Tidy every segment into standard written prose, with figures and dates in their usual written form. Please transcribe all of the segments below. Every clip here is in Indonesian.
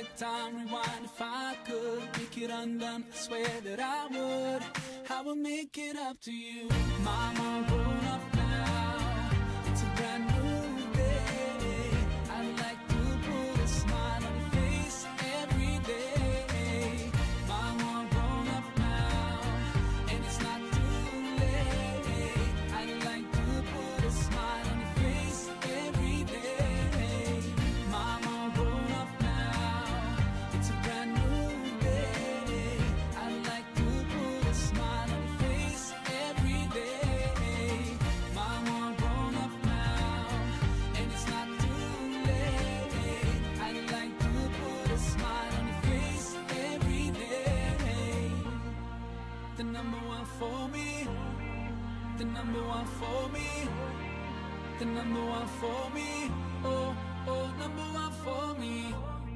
like time rewind. If I could make it undone, I swear that I would. I would make it up to you. Mama, grown up now, it's a brand new day. I'd like to put a smile on your face every day. Mama, grown up now, and it's not too late. I'd like to put a smile on your face every day. Mama, grown up now, it's a brand new day. I'd like to put a smile on your face every day. Mama, grown up now, and it's not too late. I'd like to put a smile on your face every day. The number one for me, the number one for me, the number one for me, oh, oh, number one for me.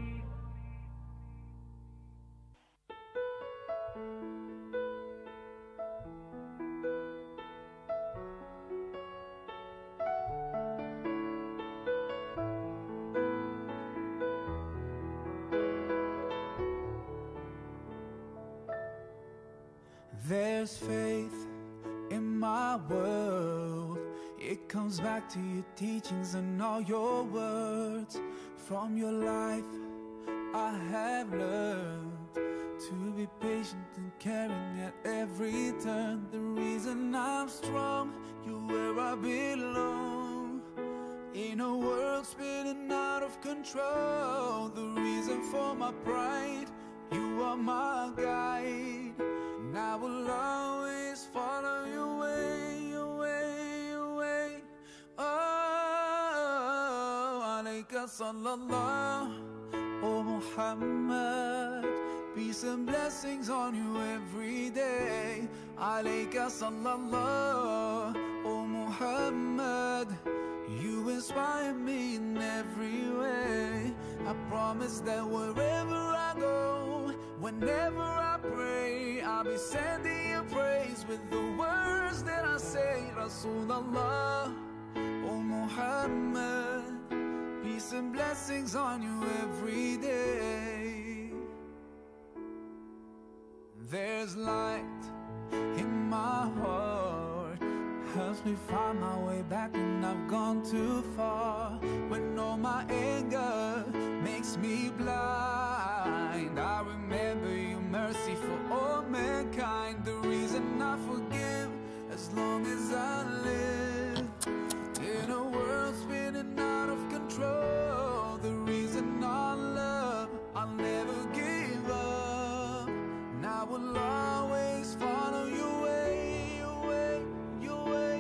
There's faith in my world. It comes back to your teachings and all your words. From your life I have learned to be patient and caring at every turn. The reason I'm strong, you're where I belong. In a world spinning out of control, the reason for my pride, you are my guide. And I will always follow your way, your way, your way. Oh, alayka sallallahu, oh Muhammad. Peace and blessings on you every day. Alayka sallallahu, oh Muhammad. You inspire me in every way. I promise that wherever I go, whenever I pray, I'll be sending you praise with the words that I say. Rasulullah, oh Muhammad. Peace and blessings on you every day. There's light in my heart, helps me find my way back when I've gone too far. When all my anger makes me blind, I remember your mercy for all mankind. The reason I forgive as long as I live. In a world spinning out of control, the reason I love, I'll never give up. And I will always follow your way, your way, your way.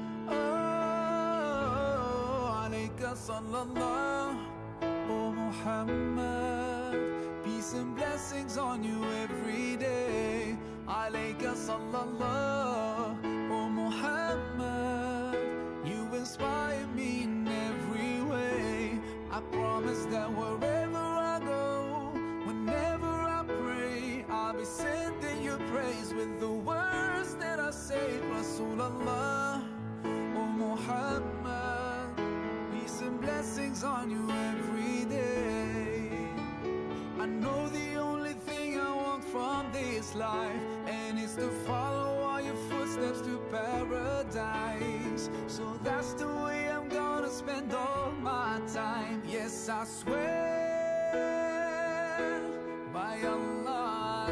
Oh, alayka sallallahu, oh Muhammad. Peace and blessings on you every day. Alayka sallallahu, oh Muhammad. You inspire me in every way. I promise that wherever I go, whenever I pray, I'll be sending you praise with the words that I say. Rasulullah, oh Muhammad. Peace and blessings on you every day. I know the only thing I want from this life, and it's to follow all your footsteps to paradise. So that's the way I'm gonna spend all my time. Yes, I swear, by Allah I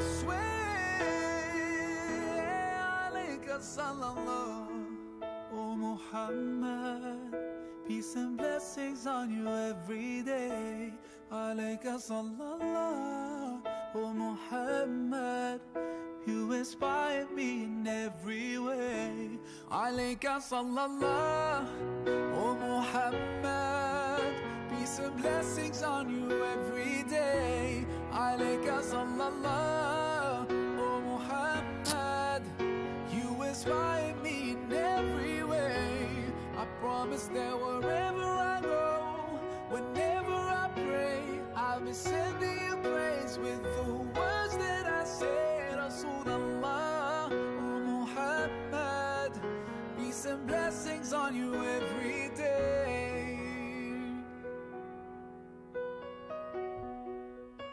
swear. Alayka sallallahu, oh Muhammad. Peace and blessings on you every day. Alayka sallallahu, oh Muhammad. You inspire me in every way. Alayka sallallahu, oh Muhammad. Peace and blessings on you every day. Alayka sallallahu, oh Muhammad. You inspire me in every way. I promise that wherever I go, whenever I pray, I'll be sending you praise with the words that I say. Rasulullah, oh Muhammad. Peace and blessings on you every day.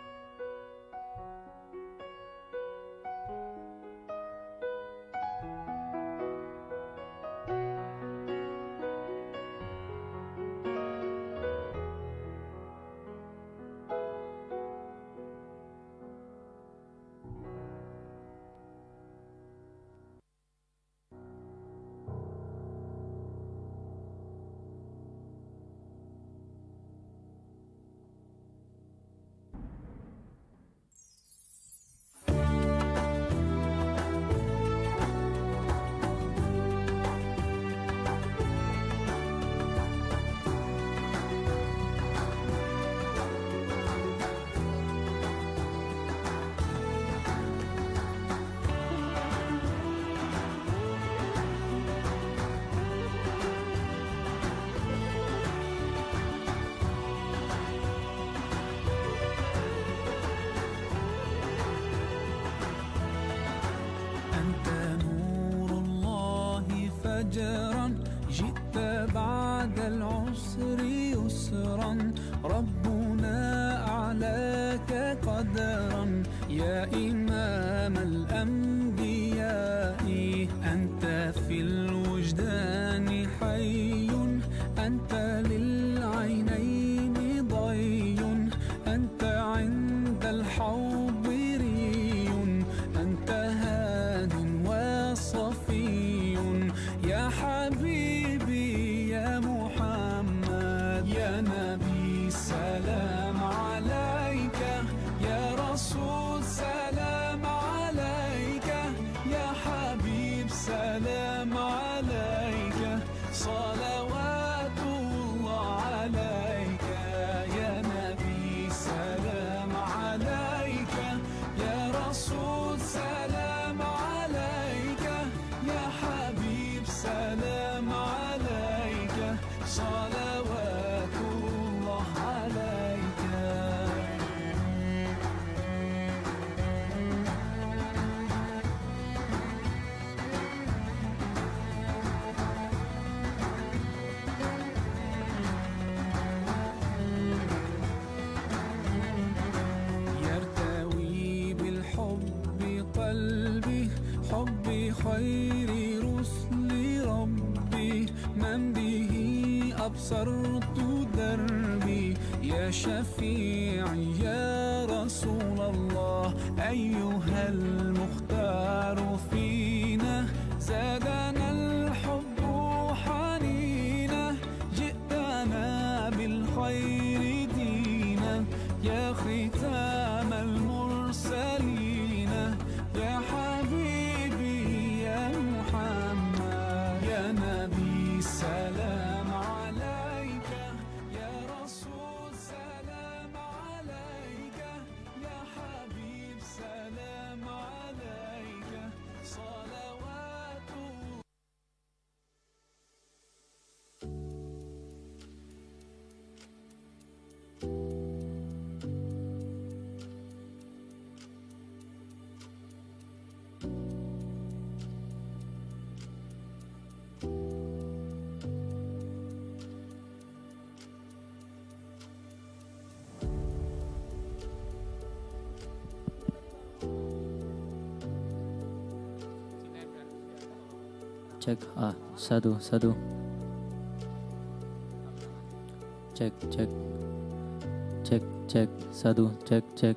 أجرا جئت بعد العسر يسرا ربنا أعلاك قدرا يا إمام الأنبياء أنت في الوجدان حي أنت للعينين ضي أنت عند الحوض ري أنت هاد وصفي يا حبيبي يا محمد يا نبي سلام عليك يا رسول سلام عليك يا حبيب سلام عليك صلوات الله عليك يا نبي سلام عليك يا رسول سلام عليك يا حبيب سلام عليك صلوات الله عليك يرتوي بالحب قلبي حبي خير رسل ربي من به أبصرت دربي يا شفيعي يا رسول الله أيها المختار فينا زادنا الحب حنينا جئتنا بالخير دينا يا ختام المرسلين يا حبيبي يا محمد يا نبي سلام عليك يا رسول سلام عليك يا حبيب سلام عليك صلوات Cek, satu cek satu cek.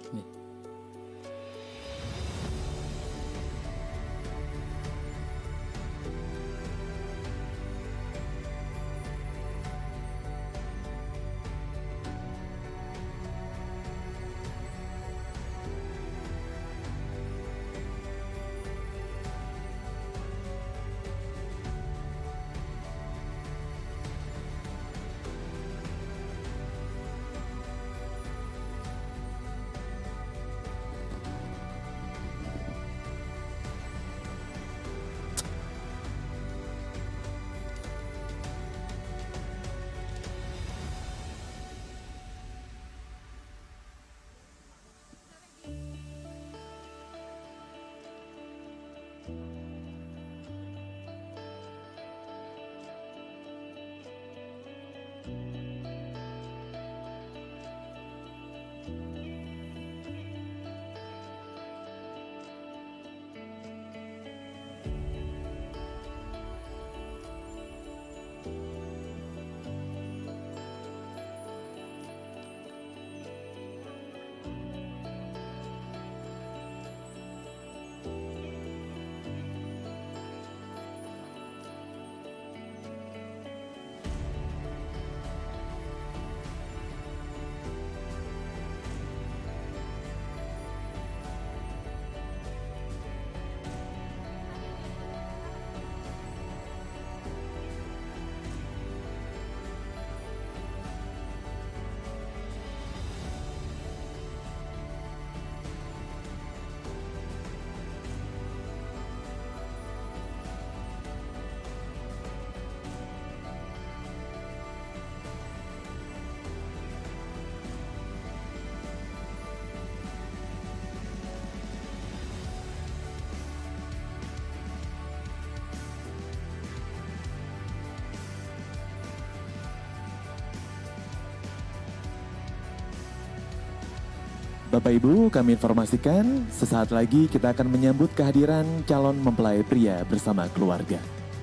Bapak Ibu, kami informasikan sesaat lagi kita akan menyambut kehadiran calon mempelai pria bersama keluarga.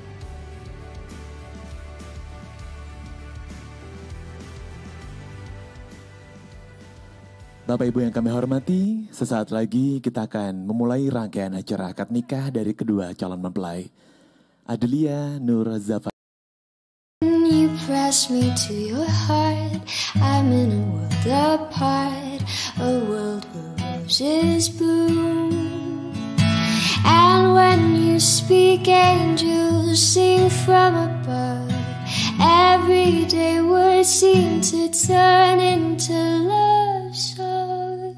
Bapak Ibu yang kami hormati, sesaat lagi kita akan memulai rangkaian acara akad nikah dari kedua calon mempelai. Adelia Nur Zafar. You press me to your heart. I'm in a world apart, a world where roses bloom. And when you speak, angels sing from above. Everyday words seem to turn into love songs.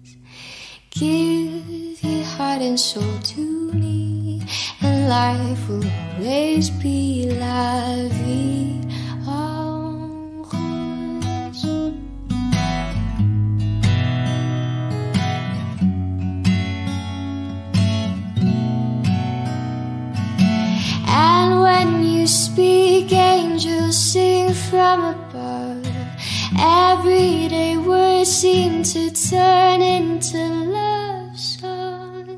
Give your heart and soul to me, and life will always be la vie en rose. And when you speak, angels sing from above. Everyday words seem to turn into love songs.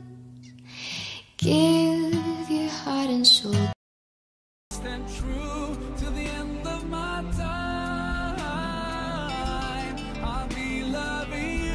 Give your heart and soul. Stand true to the end of my time. I'll be loving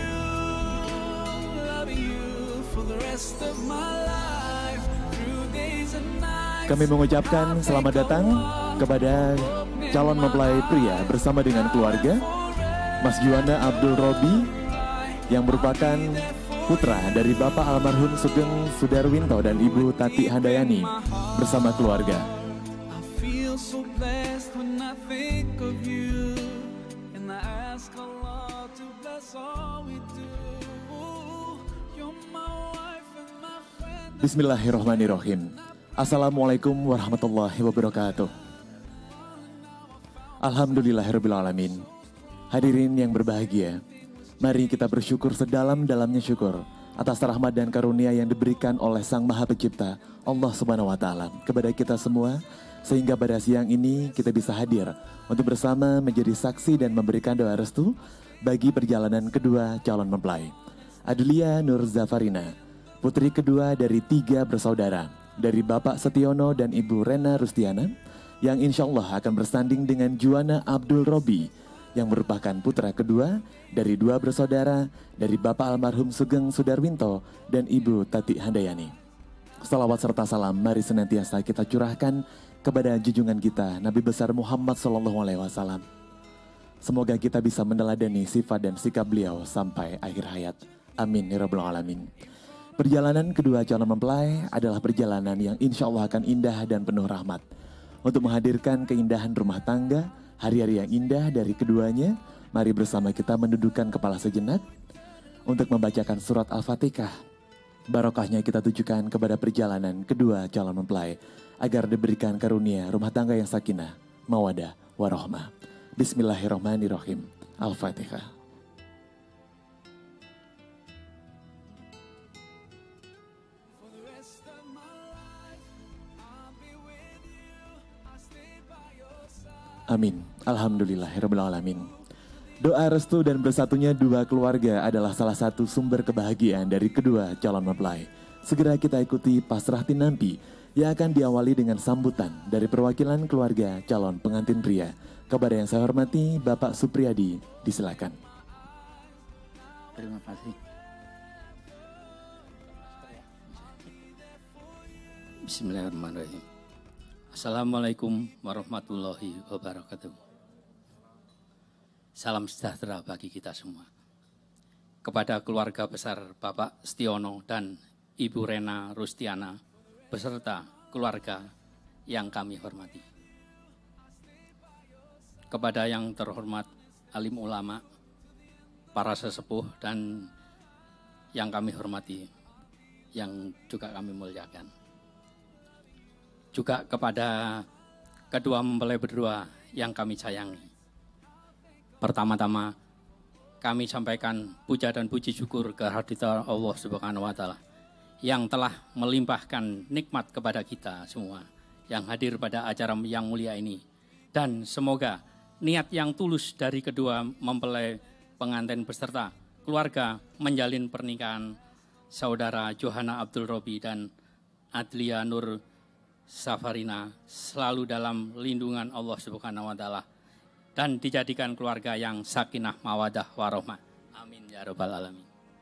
you for the rest of my life, through days and nights. Kami mengucapkan selamat datang kepada calon mempelai pria bersama dengan keluarga, Mas Juwana Abdul Robi, yang merupakan putra dari Bapak almarhum Sugeng Sudarwinto dan Ibu Tati Handayani bersama keluarga. I feel so blessed when I think of you, and I ask Allah to bless all we do. You're my wife and my friend. Bismillahirrahmanirrahim. Assalamualaikum warahmatullahi wabarakatuh. Alhamdulillahirrabbilalamin. Hadirin yang berbahagia, mari kita bersyukur sedalam-dalamnya syukur atas rahmat dan karunia yang diberikan oleh Sang Maha Pencipta Allah Subhanahu wa Ta'ala kepada kita semua, sehingga pada siang ini kita bisa hadir untuk bersama menjadi saksi dan memberikan doa restu bagi perjalanan kedua calon mempelai. Adelia Nur Zafarina, putri kedua dari 3 bersaudara, dari Bapak Setiono dan Ibu Rena Rustiana, yang insya Allah akan bersanding dengan Juwana Abdul Robi, yang merupakan putra kedua dari 2 bersaudara dari Bapak almarhum Sugeng Sudarwinto dan Ibu Tati Handayani. Salawat serta salam mari senantiasa kita curahkan kepada junjungan kita Nabi besar Muhammad SAW. Semoga kita bisa meneladani sifat dan sikap beliau sampai akhir hayat. Amin ya rabbal alamin. Perjalanan kedua calon mempelai adalah perjalanan yang insya Allah akan indah dan penuh rahmat. Untuk menghadirkan keindahan rumah tangga, hari-hari yang indah dari keduanya, mari bersama kita mendudukkan kepala sejenak untuk membacakan surat Al-Fatihah. Barokahnya kita tujukan kepada perjalanan kedua calon mempelai agar diberikan karunia rumah tangga yang sakinah, mawadah, warahmah. Bismillahirrahmanirrahim. Al-Fatihah. Amin. Alhamdulillahirrahmanirrahim. Doa restu dan bersatunya 2 keluarga adalah salah satu sumber kebahagiaan dari kedua calon mempelai. Segera kita ikuti pasrah tinampi yang akan diawali dengan sambutan dari perwakilan keluarga calon pengantin pria. Kepada yang saya hormati, Bapak Supriyadi, disilakan. Terima kasih. Bismillahirrahmanirrahim. Assalamualaikum warahmatullahi wabarakatuh. Salam sejahtera bagi kita semua. Kepada keluarga besar Bapak Setiono dan Ibu Rena Rustiana beserta keluarga yang kami hormati. Kepada yang terhormat alim ulama, para sesepuh dan yang kami hormati, yang juga kami muliakan. Juga kepada kedua mempelai berdua yang kami sayangi. Pertama-tama kami sampaikan puja dan puji syukur kehadirat Allah Subhanahu wa Ta'ala yang telah melimpahkan nikmat kepada kita semua yang hadir pada acara yang mulia ini. Dan semoga niat yang tulus dari kedua mempelai pengantin beserta keluarga menjalin pernikahan saudara Johanna Abdul Robi dan Adlia Nur Safarina selalu dalam lindungan Allah Subhanahu wa taala dan dijadikan keluarga yang sakinah mawadah warahmah. Amin ya rabbal alamin.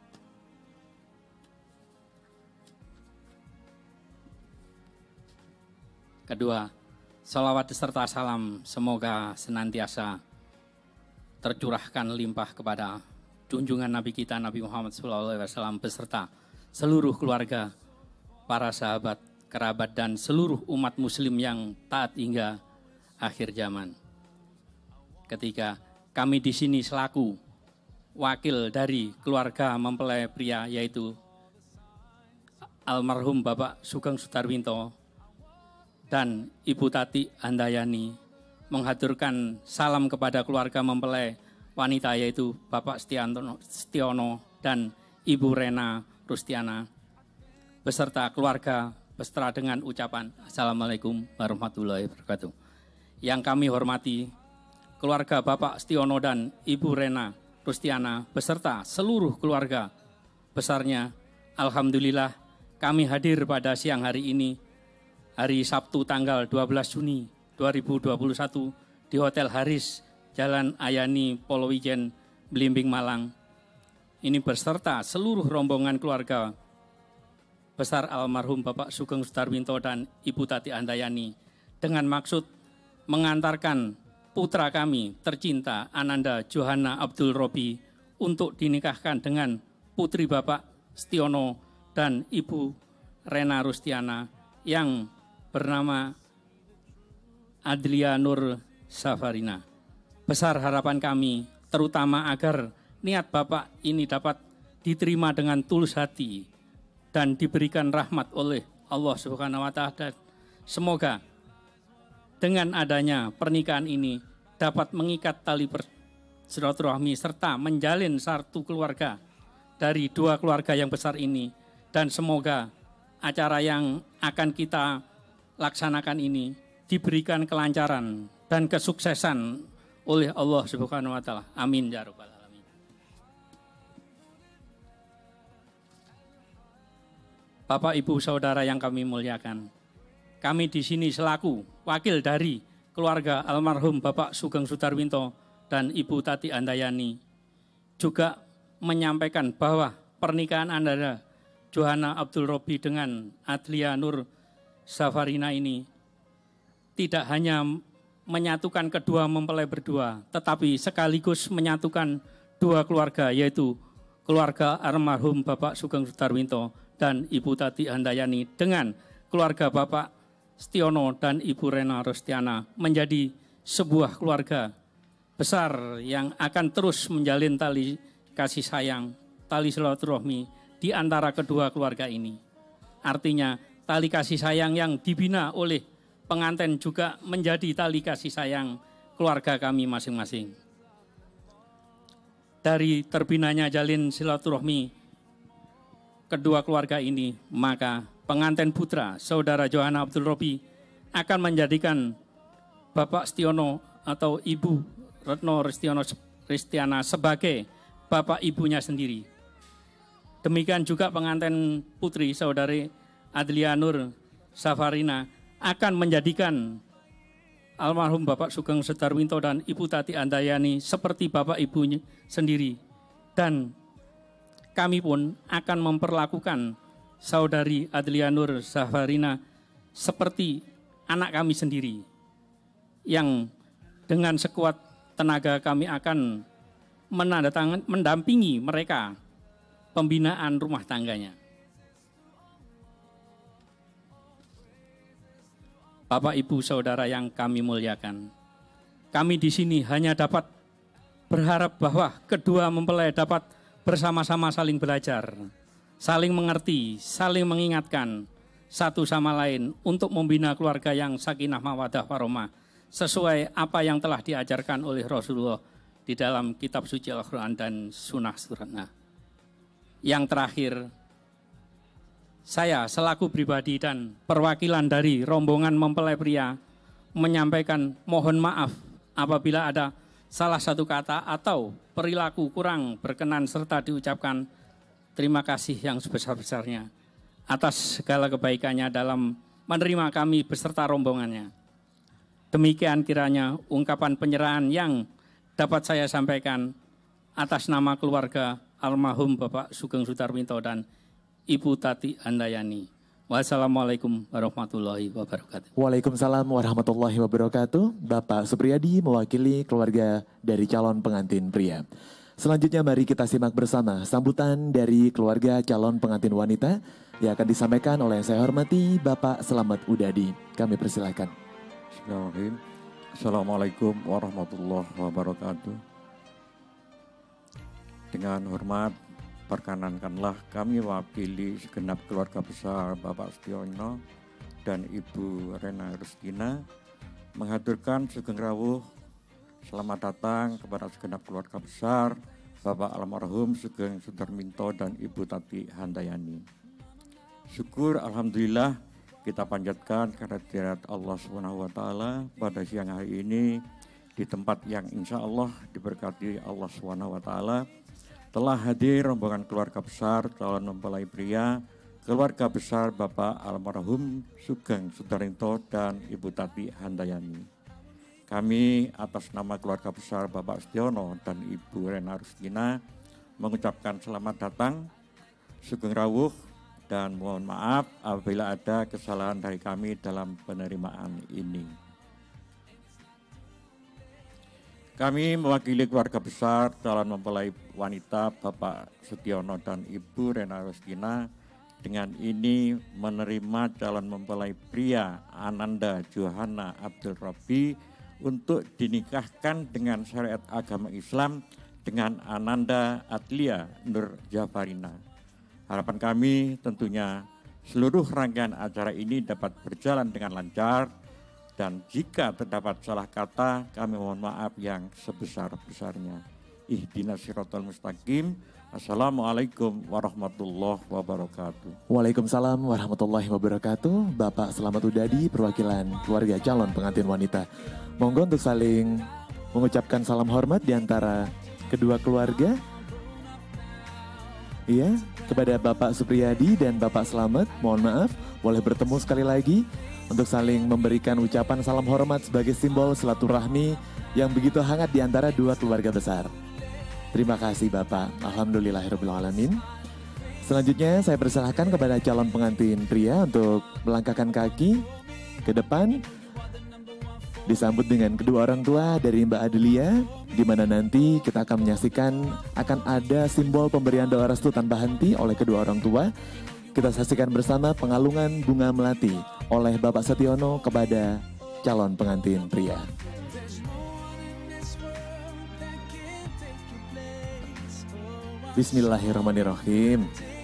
Kedua, salawat serta salam semoga senantiasa tercurahkan limpah kepada junjungan Nabi kita Nabi Muhammad SAW beserta seluruh keluarga, para sahabat, kerabat dan seluruh umat muslim yang taat hingga akhir zaman. Ketika kami di sini selaku wakil dari keluarga mempelai pria yaitu almarhum Bapak Sugeng Sudarwinto dan Ibu Tati Handayani menghaturkan salam kepada keluarga mempelai wanita yaitu Bapak Setiono dan Ibu Rena Rustiana beserta keluarga beserta dengan ucapan Assalamualaikum warahmatullahi wabarakatuh. Yang kami hormati keluarga Bapak Setiono dan Ibu Rena Rustiana beserta seluruh keluarga besarnya. Alhamdulillah kami hadir pada siang hari ini, hari Sabtu tanggal 12 Juni 2021 di Hotel Haris, Jalan Ayani, Polowijen, Blimbing, Malang. Ini beserta seluruh rombongan keluarga besar almarhum Bapak Sugeng Sudarwinto dan Ibu Tati Handayani dengan maksud mengantarkan putra kami tercinta Ananda Johanna Abdul Robi untuk dinikahkan dengan putri Bapak Setiono dan Ibu Rena Rustiana yang bernama Adlia Nur Safarina. Besar harapan kami terutama agar niat Bapak ini dapat diterima dengan tulus hati dan diberikan rahmat oleh Allah Subhanahu wa taala. Semoga dengan adanya pernikahan ini dapat mengikat tali silaturahmi serta menjalin satu keluarga dari dua keluarga yang besar ini, dan semoga acara yang akan kita laksanakan ini diberikan kelancaran dan kesuksesan oleh Allah Subhanahu wa taala. Amin ya rabbal alamin. Bapak Ibu Saudara yang kami muliakan, kami di sini selaku wakil dari keluarga almarhum Bapak Sugeng Sudarwinto dan Ibu Tati Handayani juga menyampaikan bahwa pernikahan Anda Johanna Abdul Robi dengan Adlia Nur Safarina ini tidak hanya menyatukan kedua mempelai berdua, tetapi sekaligus menyatukan dua keluarga, yaitu keluarga almarhum Bapak Sugeng Sudarwinto dan Ibu Tati Handayani dengan keluarga Bapak Setiono dan Ibu Rena Rustiana menjadi sebuah keluarga besar yang akan terus menjalin tali kasih sayang, tali silaturahmi di antara kedua keluarga ini. Artinya tali kasih sayang yang dibina oleh pengantin juga menjadi tali kasih sayang keluarga kami masing-masing. Dari terbinanya jalin silaturahmi kedua keluarga ini, maka pengantin putra saudara Johanna Abdul Robi akan menjadikan Bapak Setiono atau Ibu Retno Rustiana sebagai bapak ibunya sendiri. Demikian juga pengantin putri saudari Adlia Nur Safarina akan menjadikan almarhum Bapak Sugeng Sudarwinto dan Ibu Tati Handayani seperti bapak ibunya sendiri. Dan kami pun akan memperlakukan saudari Adlia Nur Safarina seperti anak kami sendiri, yang dengan sekuat tenaga kami akan mendampingi mereka pembinaan rumah tangganya. Bapak Ibu Saudara yang kami muliakan, kami di sini hanya dapat berharap bahwa kedua mempelai dapat bersama-sama saling belajar, saling mengerti, saling mengingatkan satu sama lain untuk membina keluarga yang sakinah mawadah warahmah sesuai apa yang telah diajarkan oleh Rasulullah di dalam kitab suci Al-Quran dan sunnah. Yang terakhir, saya selaku pribadi dan perwakilan dari rombongan mempelai pria menyampaikan mohon maaf apabila ada salah satu kata atau perilaku kurang berkenan serta diucapkan terima kasih yang sebesar-besarnya atas segala kebaikannya dalam menerima kami beserta rombongannya. Demikian kiranya ungkapan penyerahan yang dapat saya sampaikan atas nama keluarga almarhum Bapak Sugeng Sudarminto dan Ibu Tati Handayani. Wassalamualaikum warahmatullahi wabarakatuh. Waalaikumsalam warahmatullahi wabarakatuh. Bapak Supriyadi mewakili keluarga dari calon pengantin pria. Selanjutnya mari kita simak bersama sambutan dari keluarga calon pengantin wanita yang akan disampaikan oleh yang saya hormati Bapak Selamat Udadi. Kami persilakan. Bismillahirrahmanirrahim. Assalamualaikum warahmatullahi wabarakatuh. Dengan hormat, perkenankanlah kami wakili segenap keluarga besar Bapak Setiono dan Ibu Rena Rustina menghaturkan sugeng rawuh selamat datang kepada segenap keluarga besar Bapak almarhum Sugeng Sudarminto dan Ibu Tati Handayani. Syukur alhamdulillah kita panjatkan kehadirat Allah SWT pada siang hari ini di tempat yang insya Allah diberkati Allah SWT. Telah hadir rombongan keluarga besar calon mempelai pria, keluarga besar Bapak almarhum Sugeng Sudarminto dan Ibu Tati Handayani. Kami atas nama keluarga besar Bapak Setiono dan Ibu Rena Rustina mengucapkan selamat datang, sugeng rawuh, dan mohon maaf apabila ada kesalahan dari kami dalam penerimaan ini. Kami mewakili keluarga besar calon mempelai wanita Bapak Setiono dan Ibu Rena Rustina dengan ini menerima calon mempelai pria Ananda Johana Abdul Rabbi untuk dinikahkan dengan syariat agama Islam dengan Ananda Atlia Nur Jafarina. Harapan kami tentunya seluruh rangkaian acara ini dapat berjalan dengan lancar. Dan jika terdapat salah kata, kami mohon maaf yang sebesar-besarnya. Ihdinas siratal mustaqim. Assalamualaikum warahmatullahi wabarakatuh. Waalaikumsalam warahmatullahi wabarakatuh. Bapak Selamat Udadi perwakilan keluarga calon pengantin wanita. Monggo untuk saling mengucapkan salam hormat di antara kedua keluarga. Iya, kepada Bapak Supriyadi dan Bapak Selamat, mohon maaf, boleh bertemu sekali lagi untuk saling memberikan ucapan salam hormat sebagai simbol silaturahmi yang begitu hangat di antara dua keluarga besar. Terima kasih Bapak. Alhamdulillahirrahmanirrahim. Selanjutnya saya persilahkan kepada calon pengantin pria untuk melangkahkan kaki ke depan. Disambut dengan kedua orang tua dari Mbak Adelia, di mana nanti kita akan menyaksikan akan ada simbol pemberian doa restu tanpa henti oleh kedua orang tua. Kita saksikan bersama pengalungan bunga melati oleh Bapak Setiono kepada calon pengantin pria. Bismillahirrahmanirrahim.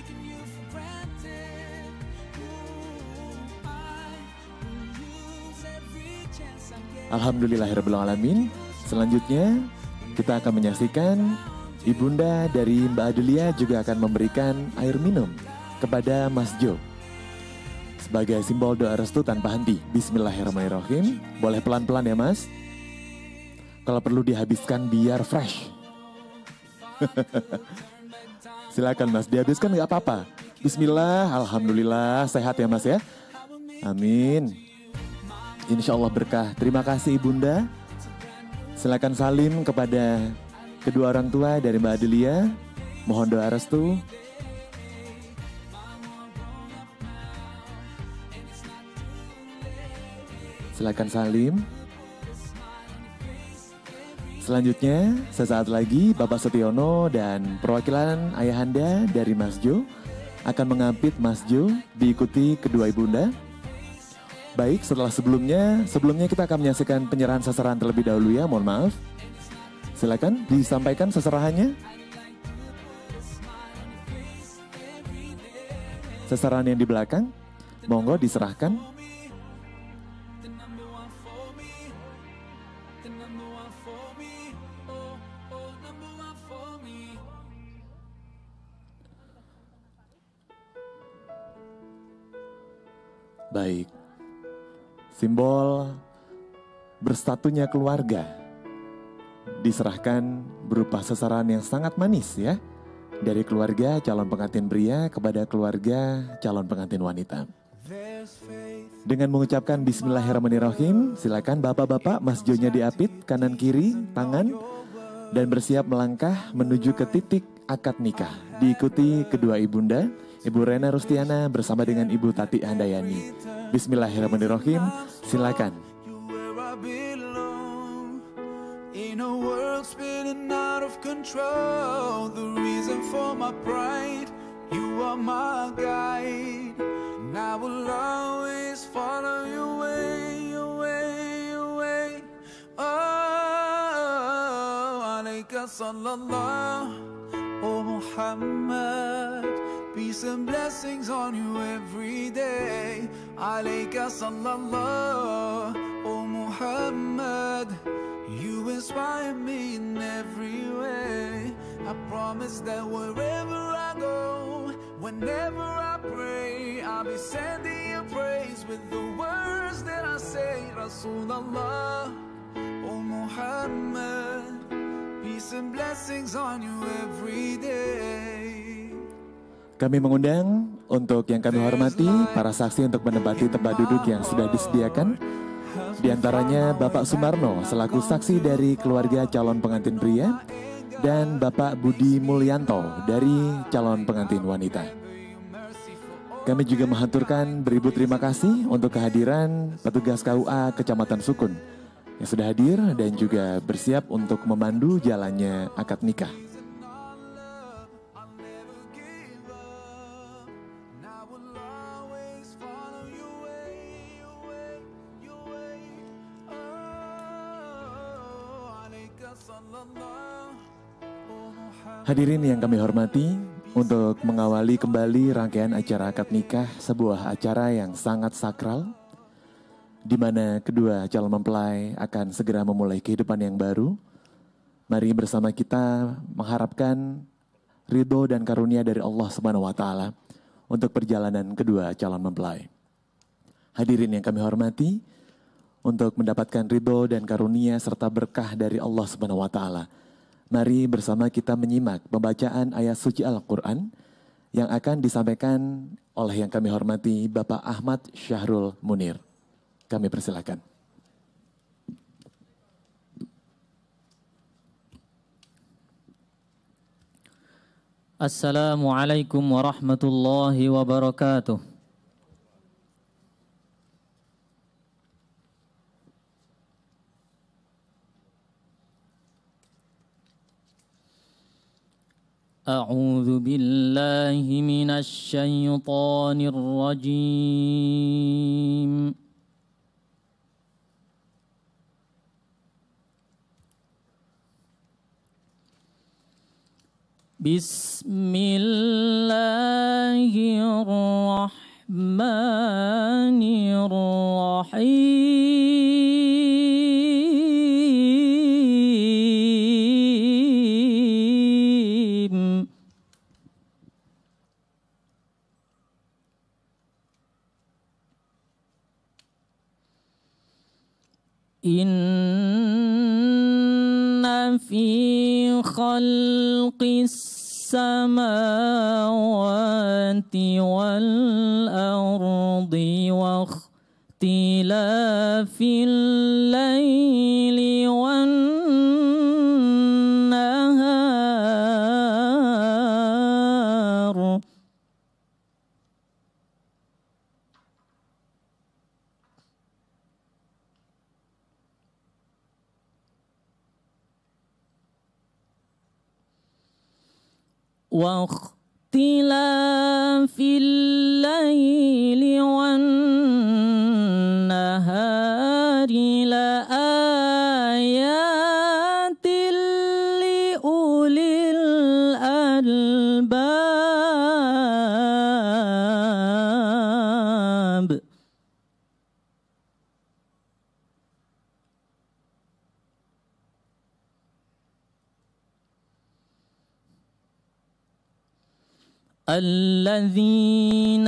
Alhamdulillahirrahmanirrahim. Selanjutnya kita akan menyaksikan Ibunda dari Mbak Adelia juga akan memberikan air minum kepada Mas Jo sebagai simbol doa restu tanpa henti. Bismillahirrahmanirrahim. Boleh pelan-pelan ya Mas. Kalau perlu dihabiskan biar fresh. Silakan Mas, dihabiskan nggak apa-apa. Bismillah, alhamdulillah sehat ya Mas ya. Amin. Insya Allah berkah. Terima kasih Ibunda. Silakan salim kepada kedua orang tua dari Mbak Adelia. Mohon doa restu. Silakan salim. Selanjutnya, sesaat lagi Bapak Setiono dan perwakilan ayahanda dari Mas Jo akan mengapit Mas Jo diikuti kedua ibunda. Baik, sebelumnya kita akan menyaksikan penyerahan sasaran terlebih dahulu ya, mohon maaf. Silakan disampaikan seserahannya. Sasaran yang di belakang, monggo diserahkan. Baik, simbol bersatunya keluarga diserahkan berupa sasaran yang sangat manis ya, dari keluarga calon pengantin pria kepada keluarga calon pengantin wanita. Dengan mengucapkan Bismillahirrahmanirrahim, silakan bapak-bapak masjonya diapit kanan kiri tangan dan bersiap melangkah menuju ke titik akad nikah. Diikuti kedua ibunda, Ibu Rena Rustiana bersama dengan Ibu Tati Handayani. Bismillahirrahmanirrahim, silakan. In a world spinning out of control, the reason for my pride, you are my guide, and I will always follow your way, your way, your way. Oh, alayka sallallahu, oh Muhammad, peace and blessings on you every day. Alayka sallallahu, oh Muhammad, you inspire me in every way. I promise that wherever I go, whenever I pray, I'll be sending you praise with the words that I say. Rasulullah, oh Muhammad, peace and blessings on you every day. Kami mengundang untuk yang kami hormati para saksi untuk menempati tempat duduk yang sudah disediakan. Di antaranya Bapak Sumarno selaku saksi dari keluarga calon pengantin pria dan Bapak Budi Mulyanto dari calon pengantin wanita. Kami juga menghaturkan beribu terima kasih untuk kehadiran petugas KUA Kecamatan Sukun yang sudah hadir dan juga bersiap untuk memandu jalannya akad nikah. Hadirin yang kami hormati, untuk mengawali kembali rangkaian acara akad nikah, sebuah acara yang sangat sakral, di mana kedua calon mempelai akan segera memulai kehidupan yang baru. Mari bersama kita mengharapkan ridho dan karunia dari Allah Subhanahu wa Ta'ala untuk perjalanan kedua calon mempelai. Hadirin yang kami hormati, untuk mendapatkan ridho dan karunia serta berkah dari Allah Subhanahu wa Ta'ala, mari bersama kita menyimak pembacaan ayat suci Al-Quran yang akan disampaikan oleh yang kami hormati Bapak Ahmad Syahrul Munir. Kami persilakan. Assalamualaikum warahmatullahi wabarakatuh. أعوذ بالله من الشيطان الرجيم بسم الله الرحمن الرحيم إن في خلق السماوات والأرض واختلاف الليل والنهار واختلاف الليل والنهار لآيات لأولي الألباب الذين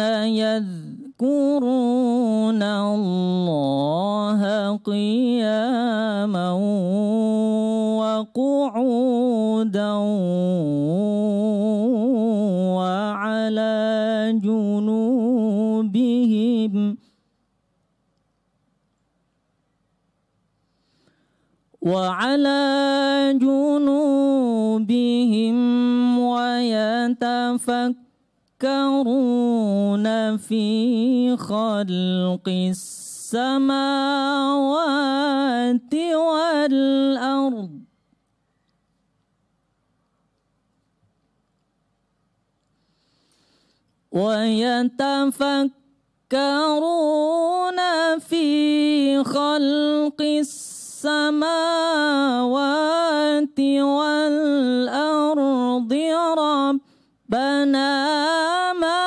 يذكرون الله قياما قعودا وعلى جنوبهم ويتفكرون في خلق السماوات والأرض السماوات والأرض ربنا ما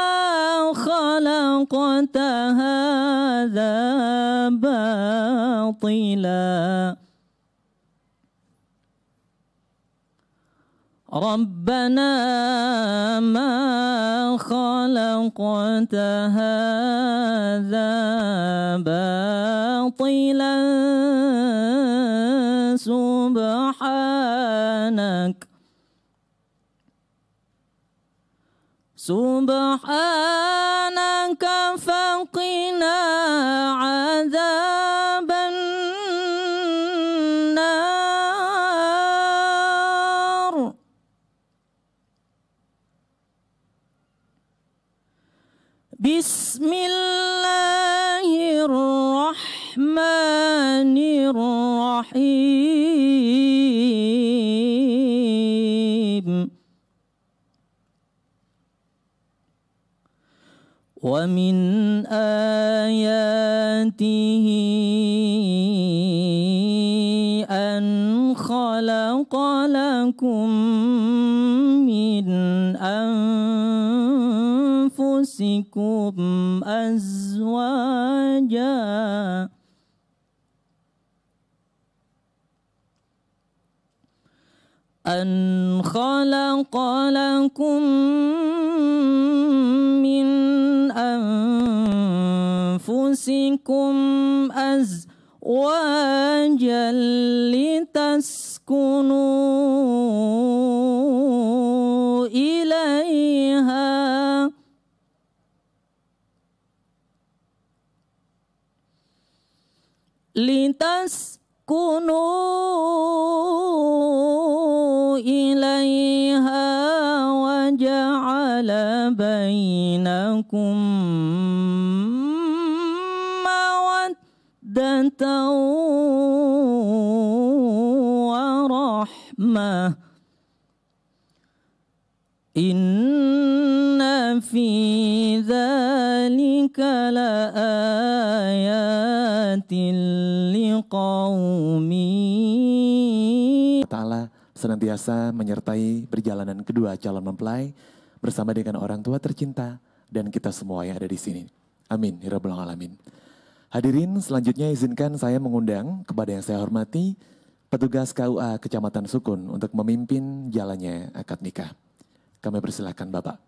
خلقت هذا باطلا ربنا ما خلقت هذا باطلا سبحانك فقنا عذاب النار بسم الله الرحمن الرحيم ومن آياته أن خلق لكم من أنفسكم أزواجا من أنفسكم أزواجا لتسكنوا إليها وجعل بينكم مودة ورحمة إن في ذلك لآيات لقوم Ta'ala senantiasa menyertai perjalanan kedua calon mempelai bersama dengan orang tua tercinta dan kita semua yang ada di sini. Amin ya rabbal alamin. Hadirin, selanjutnya izinkan saya mengundang kepada yang saya hormati petugas KUA Kecamatan Sukun untuk memimpin jalannya akad nikah. Kami persilakan Bapak.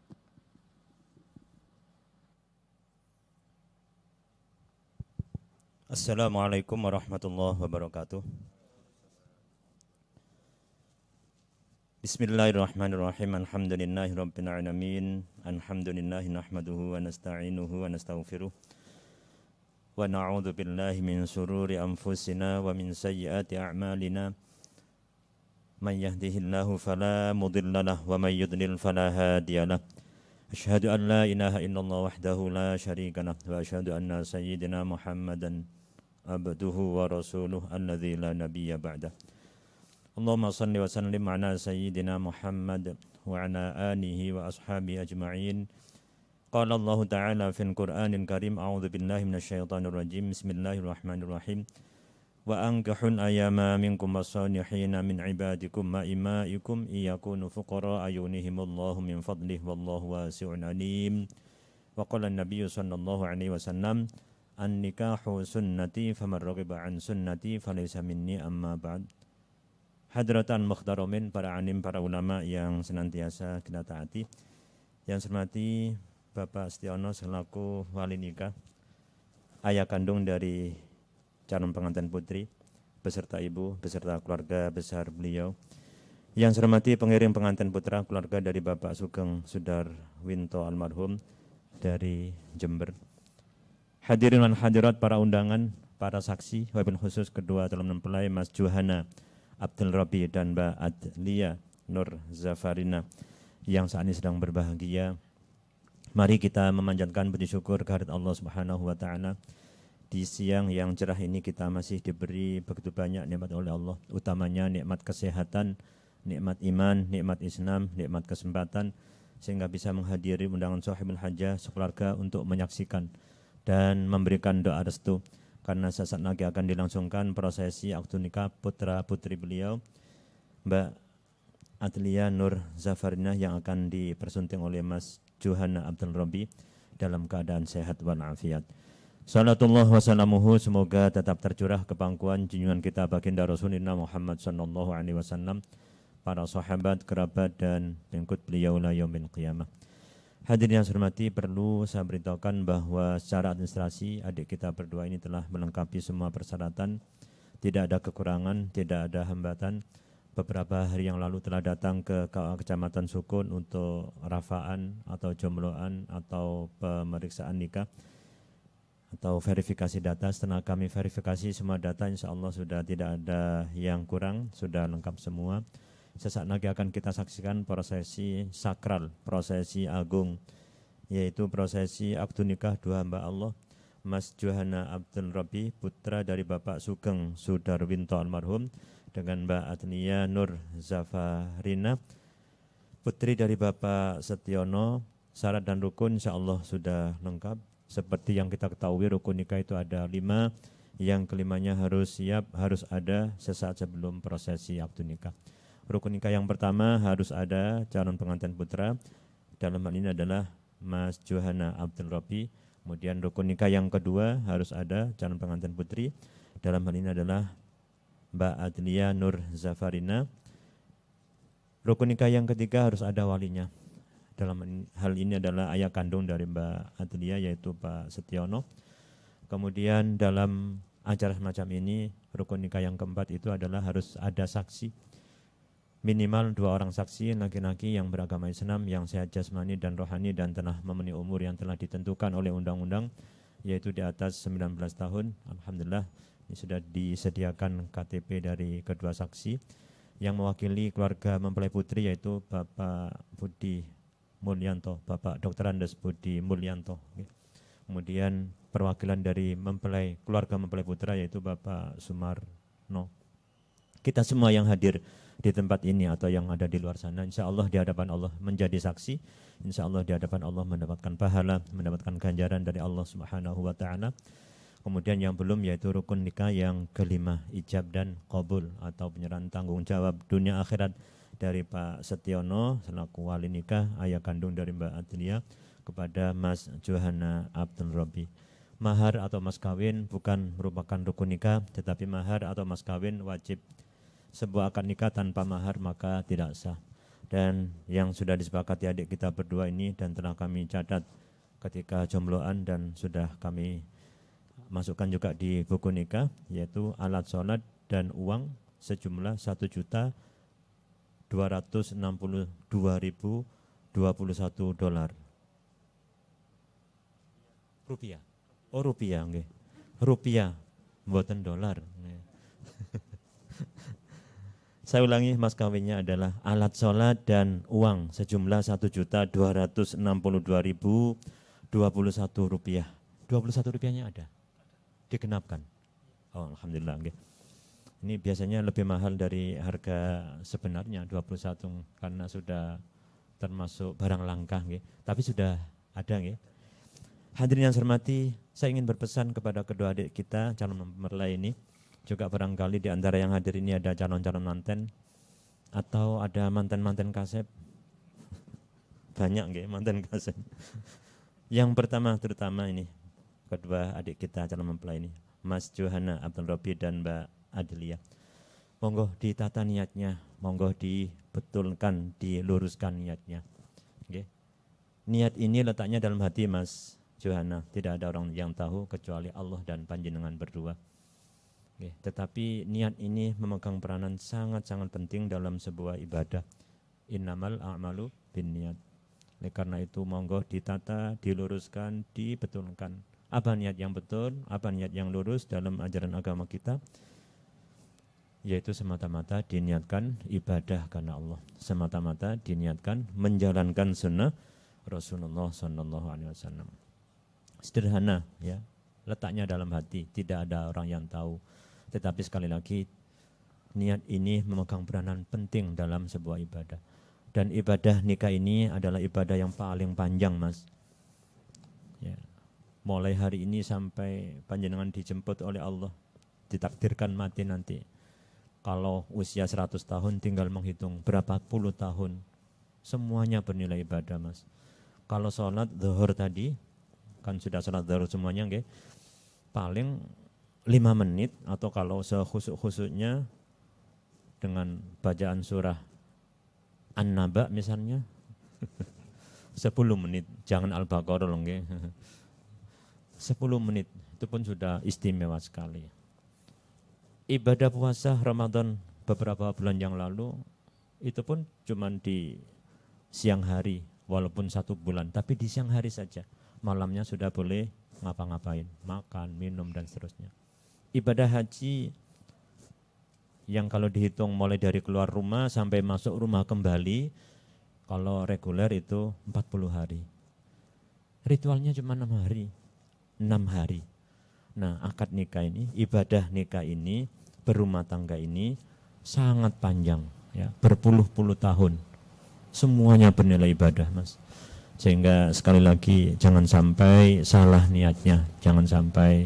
Assalamualaikum warahmatullahi wabarakatuh. Bismillahirrahmanirrahim. Alhamdulillahi rabbil alamin. Alhamdulillahi nahmaduhu wa nasta'inuhu wa nastaghfiruh. Wa na'udzu billahi min shururi anfusina wa min sayyiati a'malina. Man yahdihillahu fala mudilla lahu wa man yudlil fala hadiya lahu. Asyhadu an la ilaha illallah wahdahu la syarika lahu wa asyhadu anna sayyidina Muhammadan abduhu wa rasuluh alladzi la nabiyya ba'dah. Allahumma salli wa sallim ala sayyidina Muhammad wa ala alihi wa ashabihi ajma'in. Qala Allah Ta'ala fil Qur'anil Karim, a'udzu billahi minasyaitonir rajim. Bismillahirrahmanirrahim. Wa ankihul ayama minkum was-salihina min ibadikum wa imaikum iyakunu fuqara ayunihimullahu min fadlihi wallahu wasi'un alim. Wa qala an-nabiyyu sallallahu alaihi wasallam, an-nikahu sunnati faman raghiba an sunnati falaysa minni amma ba'd. Hadratan muhtaramin, para alim, para ulama yang senantiasa kita taati. Yang hormati Bapak Setiono selaku wali nikah, ayah kandung dari calon pengantin putri, beserta ibu, beserta keluarga besar beliau. Yang saya hormati pengiring pengantin putra keluarga dari Bapak Sugeng Sudarwinto almarhum dari Jember. Hadirin dan hadirat para undangan, para saksi, wabil khusus kedua calon mempelai Mas Johana Abdul Robi dan Mbak Adlia Nur Zafarina yang saat ini sedang berbahagia. Mari kita memanjatkan puji syukur kehadirat Allah Subhanahu wa taala. Di siang yang cerah ini kita masih diberi begitu banyak nikmat oleh Allah, utamanya nikmat kesehatan, nikmat iman, nikmat Islam, nikmat kesempatan, sehingga bisa menghadiri undangan Sahibul Hajah sekeluarga untuk menyaksikan dan memberikan doa restu, karena sesaat lagi akan dilangsungkan prosesi akad nikah putra putri beliau Mbak Adlia Nur Zafarina yang akan dipersunting oleh Mas Johana Abdul Robi dalam keadaan sehat walafiat. Salatullah wassalamuhu, semoga tetap tercurah ke pangkuan junjungan kita baginda Rasulullah Muhammad sallallahu alaihi wasallam, para sahabat, kerabat dan pengikut beliau la yaumil qiyamah. Hadirin yang saya hormati, perlu saya beritahukan bahwa secara administrasi adik kita berdua ini telah melengkapi semua persyaratan, tidak ada kekurangan, tidak ada hambatan. Beberapa hari yang lalu telah datang ke Kecamatan Sukun untuk rafaan atau jombloan atau pemeriksaan nikah atau verifikasi data. Setelah kami verifikasi semua data, insya Allah sudah tidak ada yang kurang, sudah lengkap semua. Sesaat lagi akan kita saksikan prosesi sakral, prosesi agung, yaitu prosesi akad nikah dua hamba Allah, Mas Johana Abdul Robi, putra dari Bapak Sugeng Sudarwinto almarhum, dengan Mbak Adlia Nur Zafarina, putri dari Bapak Setiono. Syarat dan rukun insya Allah sudah lengkap. Seperti yang kita ketahui, rukun nikah itu ada 5. Yang kelimanya harus siap, harus ada sesaat sebelum prosesi akad nikah. Rukun nikah yang pertama harus ada calon pengantin putra, dalam hal ini adalah Mas Johana Abdul Robi. Kemudian rukun nikah yang kedua harus ada calon pengantin putri, dalam hal ini adalah Mbak Adlia Nur Zafarina. Rukun nikah yang ketiga harus ada walinya. Dalam hal ini adalah ayah kandung dari Mbak Adlia, yaitu Pak Setiono. Kemudian dalam acara semacam ini, rukun nikah yang keempat itu adalah harus ada saksi. Minimal 2 orang saksi, laki-laki yang beragama Islam, yang sehat jasmani dan rohani dan telah memenuhi umur yang telah ditentukan oleh undang-undang, yaitu di atas 19 tahun. Alhamdulillah, ini sudah disediakan KTP dari kedua saksi. Yang mewakili keluarga mempelai putri yaitu Bapak Budi Mulyanto, Bapak Dr. Andes Budi Mulyanto. Kemudian perwakilan dari keluarga mempelai putra yaitu Bapak Sumarno. Kita semua yang hadir di tempat ini atau yang ada di luar sana, insya Allah di hadapan Allah menjadi saksi. Insya Allah di hadapan Allah mendapatkan pahala, mendapatkan ganjaran dari Allah Subhanahu wa ta'ala. Kemudian yang belum yaitu rukun nikah yang kelima, ijab dan qabul atau penyerahan tanggung jawab dunia akhirat dari Pak Setiono selaku wali nikah, ayah kandung dari Mbak Adlia, kepada Mas Johana Abdul Robi. Mahar atau mas kawin bukan merupakan rukun nikah, tetapi mahar atau mas kawin wajib. Sebuah akad nikah tanpa mahar maka tidak sah. Dan yang sudah disepakati adik kita berdua ini dan telah kami catat ketika jombloan dan sudah kami masukkan juga di buku nikah, yaitu alat sholat dan uang sejumlah 1.262.021 dolar. Rupiah. Oh rupiah, nggih. Rupiah, mboten dolar. Saya ulangi, mas kawinnya adalah alat sholat dan uang sejumlah 1.262.021 rupiah. 21 rupiahnya ada? Digenapkan? Oh alhamdulillah. Okay. Ini biasanya lebih mahal dari harga sebenarnya 21 karena sudah termasuk barang langka. Okay. Tapi sudah ada. Okay. Hadirin yang saya hormati, saya ingin berpesan kepada kedua adik kita calon mempelai ini. Juga barangkali di antara yang hadir ini ada calon-calon manten atau ada manten-manten kasep. Banyak nggih manten kasep. Yang pertama terutama ini kedua adik kita calon mempelai ini, Mas Johana Abdul Robi dan Mbak Adlia. Monggo ditata niatnya, monggo dibetulkan, diluruskan niatnya. Okay. Niat ini letaknya dalam hati Mas Johana, tidak ada orang yang tahu kecuali Allah dan panjenengan berdua. Oke, tetapi niat ini memegang peranan sangat-sangat penting dalam sebuah ibadah. Innamal a'malu binniat. Oleh karena itu monggo ditata, diluruskan, dibetulkan. Apa niat yang betul, apa niat yang lurus dalam ajaran agama kita? Yaitu semata-mata diniatkan ibadah karena Allah. Semata-mata diniatkan menjalankan sunnah Rasulullah SAW. Sederhana ya, letaknya dalam hati, tidak ada orang yang tahu. Tetapi sekali lagi, niat ini memegang peranan penting dalam sebuah ibadah. Dan ibadah nikah ini adalah ibadah yang paling panjang, Mas. Ya. Mulai hari ini sampai panjenengan dijemput oleh Allah, ditakdirkan mati nanti. Kalau usia 100 tahun tinggal menghitung berapa puluh tahun. Semuanya bernilai ibadah, Mas. Kalau sholat zuhur tadi, kan sudah sholat zuhur semuanya, okay? Paling 5 menit, atau kalau sekhusuk-khusuknya dengan bacaan surah An-Naba misalnya 10 menit, jangan Al-Baqarah loh, okay? 10 menit itu pun sudah istimewa sekali. Ibadah puasa Ramadan beberapa bulan yang lalu itu pun cuma di siang hari, walaupun 1 bulan, tapi di siang hari saja. Malamnya sudah boleh ngapa-ngapain, makan, minum dan seterusnya. Ibadah haji yang kalau dihitung mulai dari keluar rumah sampai masuk rumah kembali, kalau reguler itu 40 hari. Ritualnya cuma 6 hari. 6 hari. Nah, akad nikah ini, ibadah nikah ini, berumah tangga ini sangat panjang, ya, berpuluh-puluh tahun. Semuanya bernilai ibadah, Mas. Sehingga sekali lagi jangan sampai salah niatnya, jangan sampai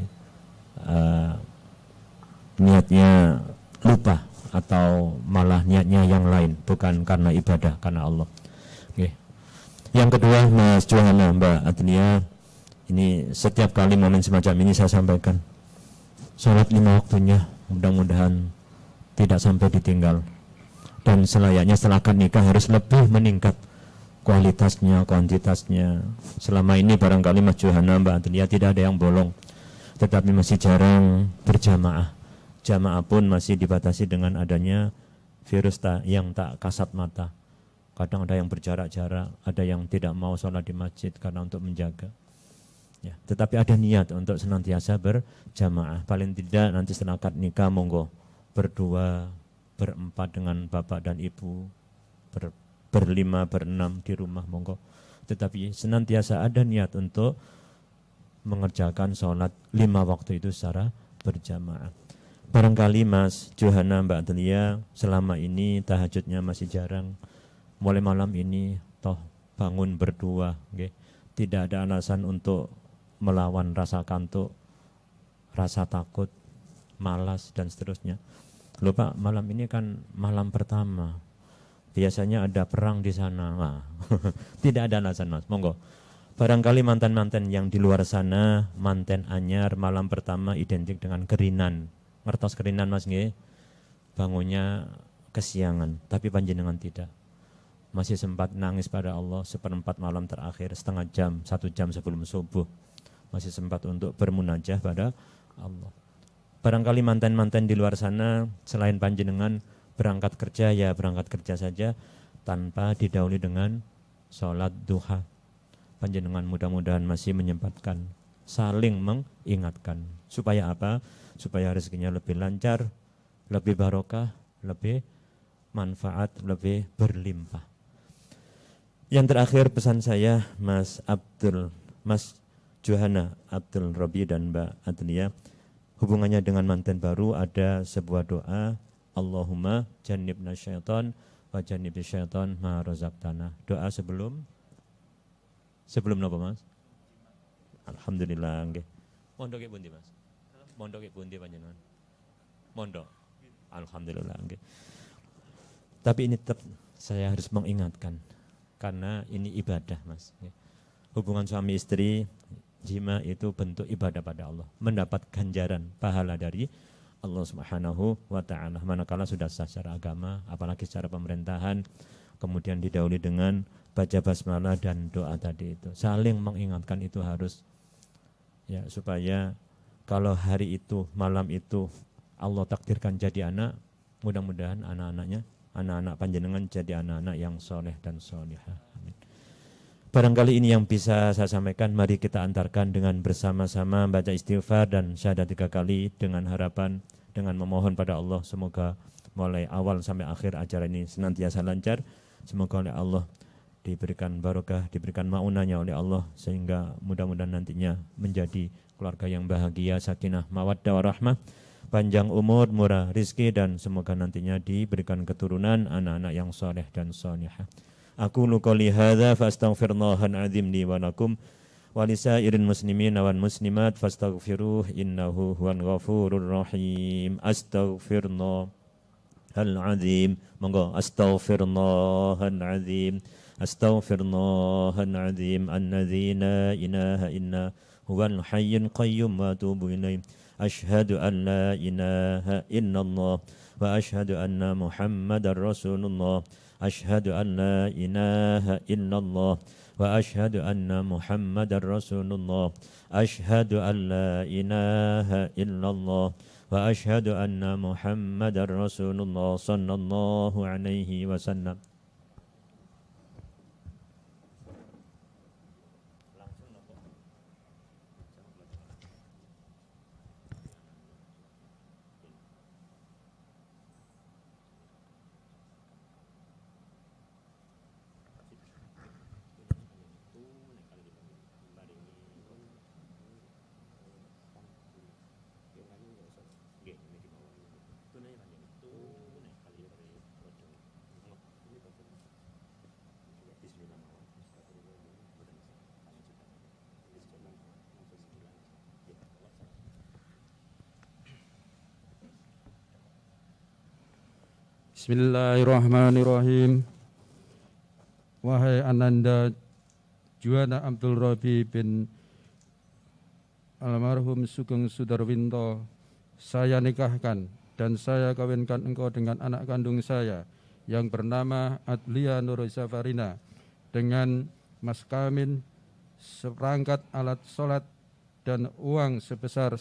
niatnya lupa atau malah niatnya yang lain, bukan karena ibadah, karena Allah. Oke. Yang kedua, Mas Johanna, Mbak Adnia, ini setiap kali momen semacam ini saya sampaikan, sholat 5 waktunya mudah-mudahan tidak sampai ditinggal. Dan selayaknya setelah akad nikah harus lebih meningkat kualitasnya, kuantitasnya. Selama ini barangkali Mas Johanna, Mbak Adnia tidak ada yang bolong, tetapi masih jarang berjamaah. Jamaah pun masih dibatasi dengan adanya virus yang tak kasat mata. Kadang ada yang berjarak-jarak, ada yang tidak mau sholat di masjid karena untuk menjaga. Ya, tetapi ada niat untuk senantiasa berjamaah. Paling tidak nanti setelah akad nikah monggo berdua, berempat dengan bapak dan ibu, berlima, berenam di rumah monggo. Tetapi senantiasa ada niat untuk mengerjakan sholat 5 waktu itu secara berjamaah. Barangkali Mas Johanna, Mbak Delia selama ini tahajudnya masih jarang. Mulai malam ini toh bangun berdua, okay? Tidak ada alasan untuk melawan rasa kantuk, rasa takut, malas dan seterusnya. Loh Pak, malam ini kan malam pertama, biasanya ada perang di sana. Nah, tidak ada alasan, Mas, monggo. Barangkali mantan-mantan yang di luar sana, manten anyar malam pertama identik dengan kerinan. Ngertos kerinan, Mas, nggih? Bangunnya kesiangan, tapi panjenengan tidak. Masih sempat nangis pada Allah 1/4 malam terakhir, setengah jam, 1 jam sebelum subuh. Masih sempat untuk bermunajah pada Allah. Barangkali mantan-mantan di luar sana selain panjenengan berangkat kerja, ya berangkat kerja saja tanpa didahului dengan sholat duha. Panjenengan mudah-mudahan masih menyempatkan saling mengingatkan. Supaya apa? Supaya rezekinya lebih lancar, lebih barokah, lebih manfaat, lebih berlimpah. Yang terakhir pesan saya, Mas Johanna Abdul Robi dan Mbak Adlia, hubungannya dengan manten baru ada sebuah doa, Allahumma jannibna syaitan wa jannibis syaitan ma razaqtana. Doa sebelum napa, Mas? Alhamdulillah nggih. Mondoke pundi, Mas? Mondoke pundi panjenengan? Mondok. Alhamdulillah nggih. Tapi ini tetap saya harus mengingatkan karena ini ibadah, Mas. Hubungan suami istri, jima itu bentuk ibadah pada Allah, mendapat ganjaran pahala dari Allah Subhanahu wa ta'ala. Manakala sudah sah secara agama, apalagi secara pemerintahan, kemudian didahului dengan baca basmalah dan doa tadi itu. Saling mengingatkan itu harus, ya, supaya kalau hari itu, malam itu Allah takdirkan jadi anak, mudah-mudahan anak-anak panjenengan jadi anak-anak yang soleh dan solihah. Amin. Barangkali ini yang bisa saya sampaikan. Mari kita antarkan dengan bersama-sama baca istighfar dan syahadat 3 kali dengan harapan, dengan memohon pada Allah semoga mulai awal sampai akhir acara ini senantiasa lancar. Semoga oleh Allah diberikan barokah, diberikan maunahnya oleh Allah sehingga mudah-mudahan nantinya menjadi keluarga yang bahagia, sakinah, mawaddah warahmah, panjang umur, murah rizki, dan semoga nantinya diberikan keturunan anak-anak yang soleh dan solihah. Aku qouli hadza fastaghfirullahal azim li wa lakum wa lisairin muslimin wal muslimat fastaghfiruh innahu huwal ghafurur rahim. Astaghfirullahal azim. Monggo astaghfirullahal azim. Astaghfirullahal azim alladzi la ilaha illa huwal hayyul qayyum wa atubu ilaih. Asyhadu an la ilaha illallah wa asyhadu anna Muhammadar Rasulullah. Asyhadu an la ilaha illallah wa asyhadu anna Muhammadar Rasulullah. Asyhadu an la ilaha illallah wa asyhadu anna Muhammadar Rasulullah sallallahu alaihi wasallam. Bismillahirrahmanirrahim. Wahai Ananda Juwana Abdul Rabi bin almarhum Sugeng Sudarwinto, saya nikahkan dan saya kawinkan engkau dengan anak kandung saya yang bernama Adlia Nur Zafarina dengan mas kawin seperangkat alat sholat dan uang sebesar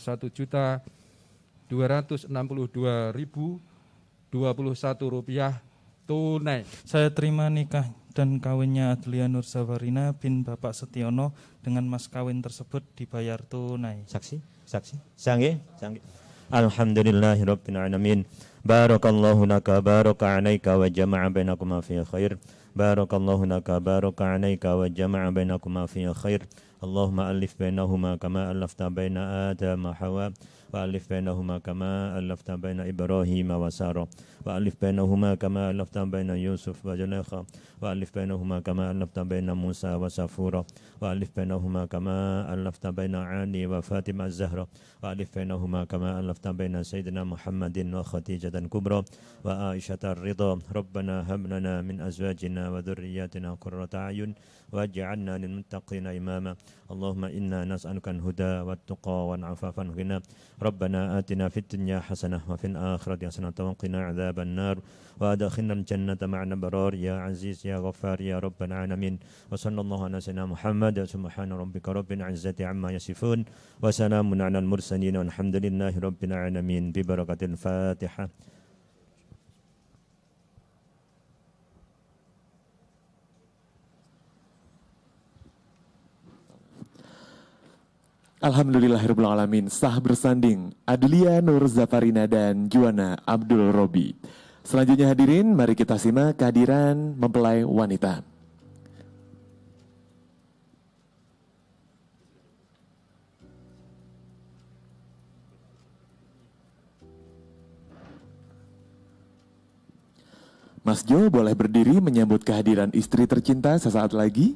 1.262.021 rupiah tunai. Saya terima nikah dan kawinnya Adlia Nur Zafarina bin Bapak Setiono dengan mas kawin tersebut dibayar tunai. Saksi. Sangge. Alhamdulillahirabbil alamin. Barakallahu laka baraka alaika wa jama'a bainakuma fi khair. Barakallahu laka baraka alaika wa jama'a bainakuma fi khair. Allahumma alif bainahuma kama alafta baina Adam wa Hawa wa alif bainahuma kama alafta baina Ibrahim wa Sarah wa alif bainahuma kama alafta baina Yusuf wa Zulaikha wa alif bainahuma kama alafta baina Musa wa Safura wa alif bainahuma kama alafta baina Ali wa Fatimah Az-Zahra wa alif bainahuma kama alafta baina Sayyidina Muhammadin wa Khadijatan Kubra wa Aisyata Ridha. Rabbana hab lana min azwajina wa dhurriyyatina qurrata a'yun waj'alna lil muttaqina imama. Allahumma inna nas'aluka al-huda wat-tuqa wal-'afafan ghina. Rabbana atina fid dunya hasanah wa fil akhirati hasanah wa qina 'adzaban nar wa adkhilna al-jannata ma'al abrar ya aziz ya ghaffar ya rabbal alamin. Wa sallallahu ala sayyidina Muhammad. Subhana rabbika rabbil izzati amma yasifun wa salamun 'alal mursalin walhamdulillahi rabbil alamin. Bi barakatil Fatihah. Alhamdulillahirabbil alamin. Sah bersanding Adlia Nur Zafarina dan Juwana Abdul Robi. Selanjutnya hadirin, mari kita simak kehadiran mempelai wanita. Mas Jo boleh berdiri menyambut kehadiran istri tercinta sesaat lagi.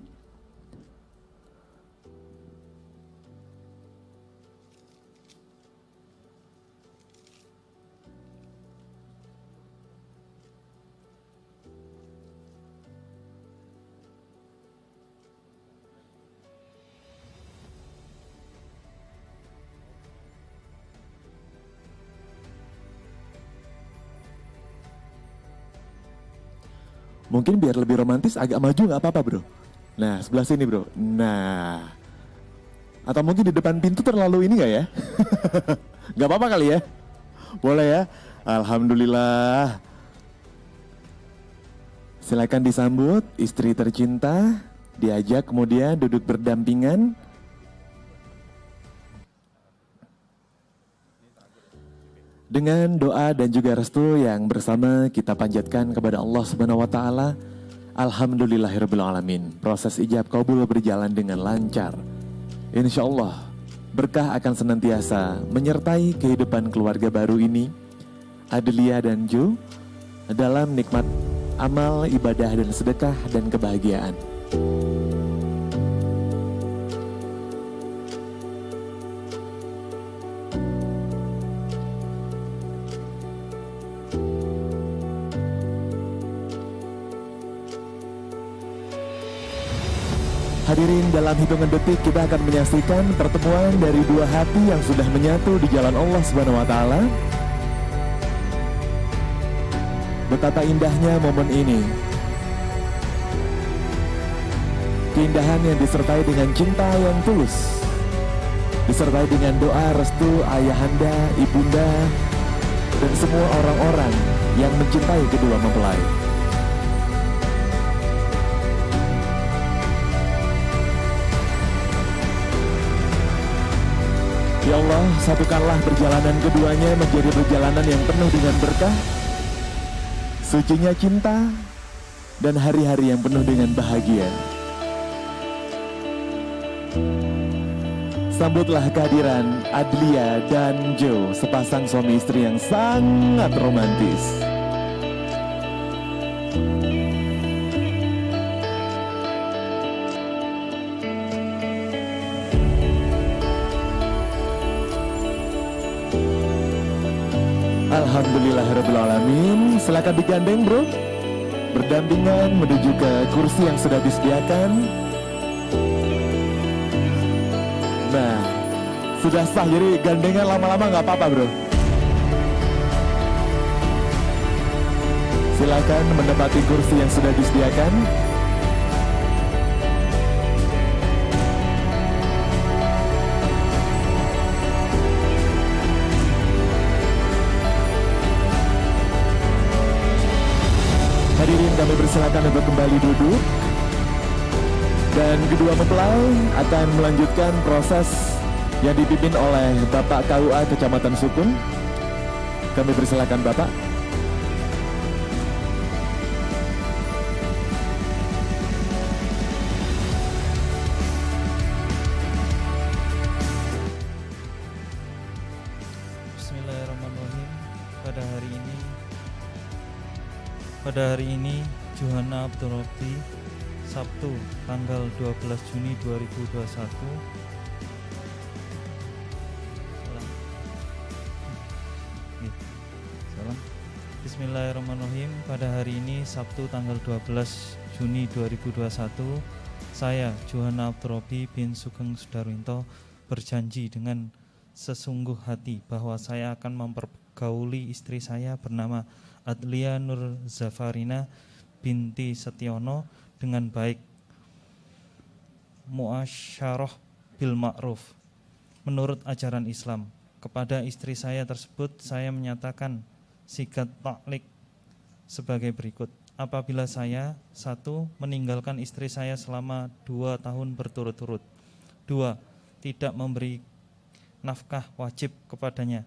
Mungkin biar lebih romantis agak maju nggak apa-apa bro. Nah sebelah sini bro. Nah atau mungkin di depan pintu terlalu ini nggak ya? Nggak apa-apa kali ya. Boleh ya? Alhamdulillah. Silakan disambut istri tercinta, diajak kemudian duduk berdampingan. Dengan doa dan juga restu yang bersama kita panjatkan kepada Allah Subhanahu wa taala. Alhamdulillahirabbil alamin. Proses ijab kabul berjalan dengan lancar. Insya Allah berkah akan senantiasa menyertai kehidupan keluarga baru ini, Adlia dan Jo, dalam nikmat amal, ibadah, dan sedekah, dan kebahagiaan. Hadirin, dalam hitungan detik kita akan menyaksikan pertemuan dari dua hati yang sudah menyatu di jalan Allah Subhanahu wa taala. Betapa indahnya momen ini. Keindahan yang disertai dengan cinta yang tulus, disertai dengan doa restu ayahanda, ibunda, dan semua orang-orang yang mencintai kedua mempelai. Ya Allah, satukanlah perjalanan keduanya menjadi perjalanan yang penuh dengan berkah, sucinya cinta, dan hari-hari yang penuh dengan bahagia. Sambutlah kehadiran Adlia dan Jo, sepasang suami istri yang sangat romantis. Alhamdulillahirrahmanirrahim. Silakan digandeng bro, berdampingan menuju ke kursi yang sudah disediakan. Nah, sudah sah, jadi gandengan lama-lama nggak apa-apa bro. Silakan menempati kursi yang sudah disediakan. Hadirin, kami persilakan untuk kembali duduk. Dan kedua mempelai akan melanjutkan proses yang dipimpin oleh Bapak KUA Kecamatan Sukun. Kami persilakan Bapak. Bismillahirrahmanirrahim. Pada hari ini Johanna Abdurrabbi, Sabtu tanggal 12 Juni 2021. Bismillahirrahmanirrahim. Pada hari ini Sabtu tanggal 12 Juni 2021, saya Johanna Abdurrabbi bin Sugeng Sudarwinto berjanji dengan sesungguh hati bahwa saya akan mempergauli istri saya bernama Adlia Nur Zafarina binti Setiono dengan baik, muasyarah bil ma'ruf, menurut ajaran Islam. Kepada istri saya tersebut saya menyatakan sigat taklik sebagai berikut. Apabila saya, 1. meninggalkan istri saya selama 2 tahun berturut-turut, 2. tidak memberi nafkah wajib kepadanya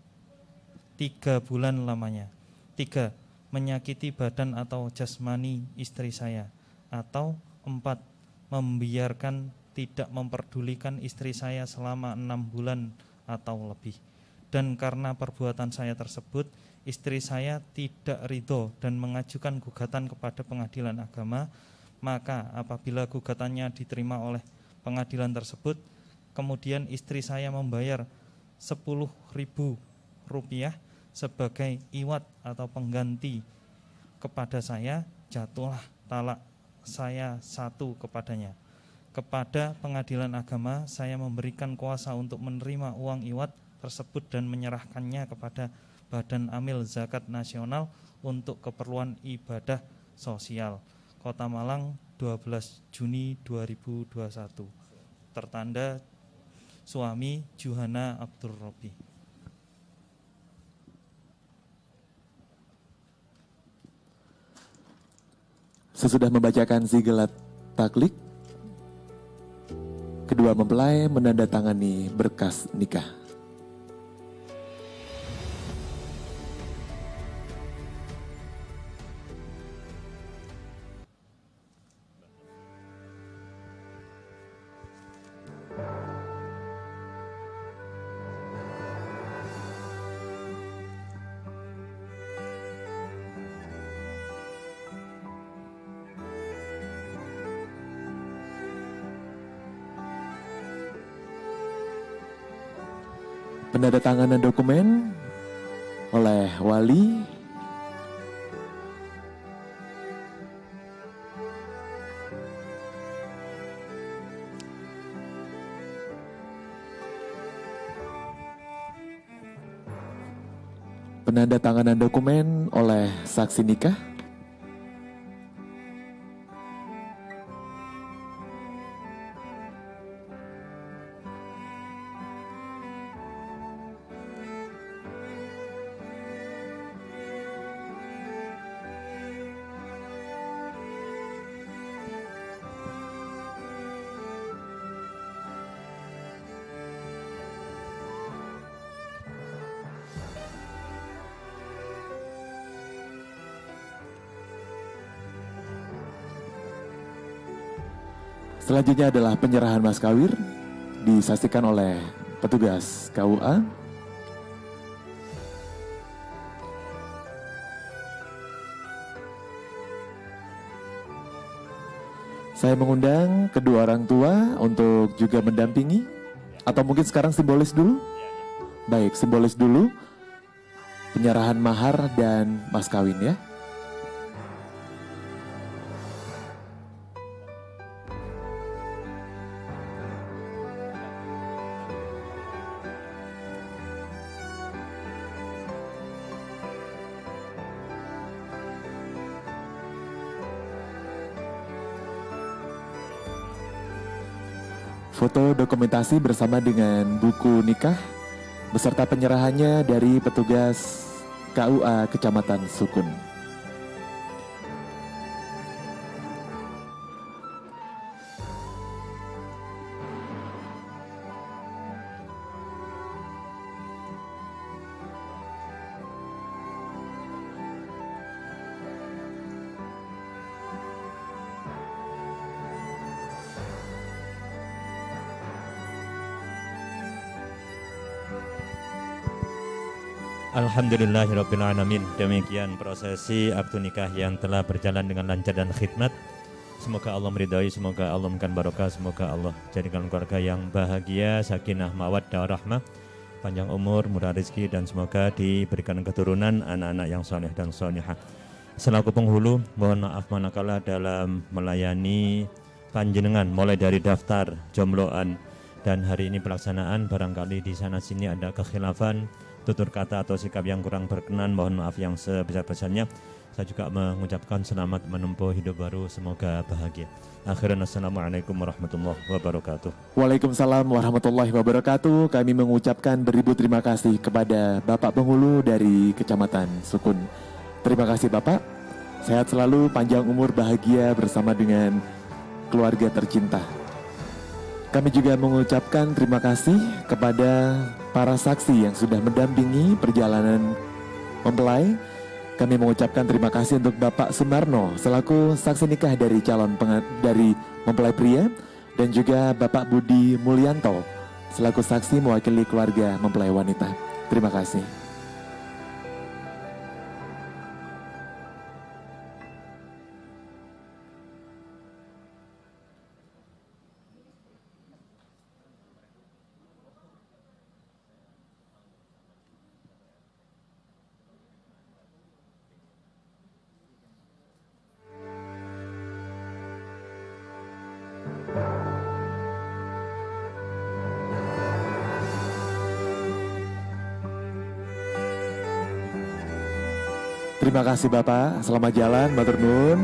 3 bulan lamanya, 3. menyakiti badan atau jasmani istri saya, atau 4. membiarkan tidak memperdulikan istri saya selama 6 bulan atau lebih. Dan karena perbuatan saya tersebut, istri saya tidak ridho dan mengajukan gugatan kepada pengadilan agama. Maka apabila gugatannya diterima oleh pengadilan tersebut, kemudian istri saya membayar 10.000 rupiah sebagai iwat atau pengganti kepada saya, jatuhlah talak saya 1 kepadanya. Kepada pengadilan agama saya memberikan kuasa untuk menerima uang iwat tersebut dan menyerahkannya kepada Badan Amil Zakat Nasional untuk keperluan ibadah sosial. Kota Malang, 12 Juni 2021. Tertanda suami Johanna Abdurrabbi. Sesudah membacakan sigelat taklik, kedua mempelai menandatangani berkas nikah. Penandatanganan dokumen oleh wali, penandatanganan dokumen oleh saksi nikah, selanjutnya adalah penyerahan mas kawin disaksikan oleh petugas KUA. Saya mengundang kedua orang tua untuk juga mendampingi, atau mungkin sekarang simbolis dulu. Baik, simbolis dulu penyerahan mahar dan mas kawin ya. Foto dokumentasi bersama dengan buku nikah beserta penyerahannya dari petugas KUA Kecamatan Sukun. Alhamdulillahirrabbilalamin. Demikian prosesi akad nikah yang telah berjalan dengan lancar dan khidmat. Semoga Allah meridhai, semoga Allah memberikan barokah, semoga Allah jadikan keluarga yang bahagia, sakinah, mawaddah, rahmah, panjang umur, murah rezeki, dan semoga diberikan keturunan anak-anak yang saleh dan salihah. Selaku penghulu, mohon maaf manakala dalam melayani panjenengan mulai dari daftar jombloan dan hari ini pelaksanaan barangkali di sana sini ada kekhilafan, tutur kata atau sikap yang kurang berkenan, mohon maaf yang sebesar-besarnya. Saya juga mengucapkan selamat menempuh hidup baru, semoga bahagia. Akhiran, assalamualaikum warahmatullahi wabarakatuh. Waalaikumsalam warahmatullahi wabarakatuh. Kami mengucapkan beribu terima kasih kepada Bapak Penghulu dari Kecamatan Sukun. Terima kasih Bapak, sehat selalu, panjang umur, bahagia bersama dengan keluarga tercinta. Kami juga mengucapkan terima kasih kepada para saksi yang sudah mendampingi perjalanan mempelai. Kami mengucapkan terima kasih untuk Bapak Sumarno selaku saksi nikah dari dari mempelai pria, dan juga Bapak Budi Mulyanto selaku saksi mewakili keluarga mempelai wanita. Terima kasih. Terima kasih Bapak, selamat jalan, matur nuwun.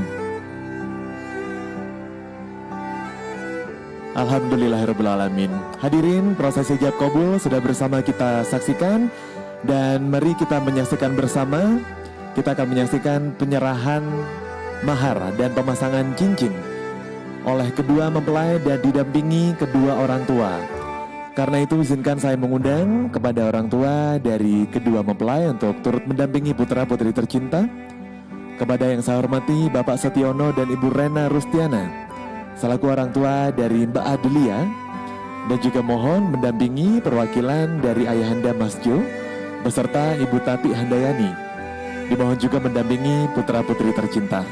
Alhamdulillahirrabbilalamin. Hadirin, prosesi ijab kabul sudah bersama kita saksikan, dan mari kita menyaksikan bersama. Kita akan menyaksikan penyerahan mahar dan pemasangan cincin oleh kedua mempelai dan didampingi kedua orang tua. Karena itu izinkan saya mengundang kepada orang tua dari kedua mempelai untuk turut mendampingi putra-putri tercinta. Kepada yang saya hormati Bapak Setiono dan Ibu Rena Rustiana selaku orang tua dari Mbak Adelia, dan juga mohon mendampingi perwakilan dari Ayahanda Mas Jo beserta Ibu Tati Handayani. Dimohon juga mendampingi putra-putri tercinta.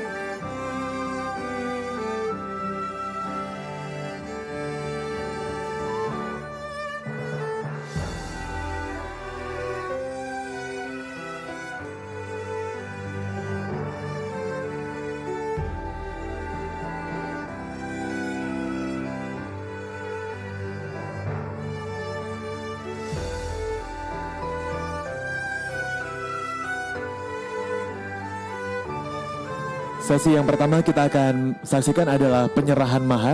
Sesi yang pertama kita akan saksikan adalah penyerahan mahar.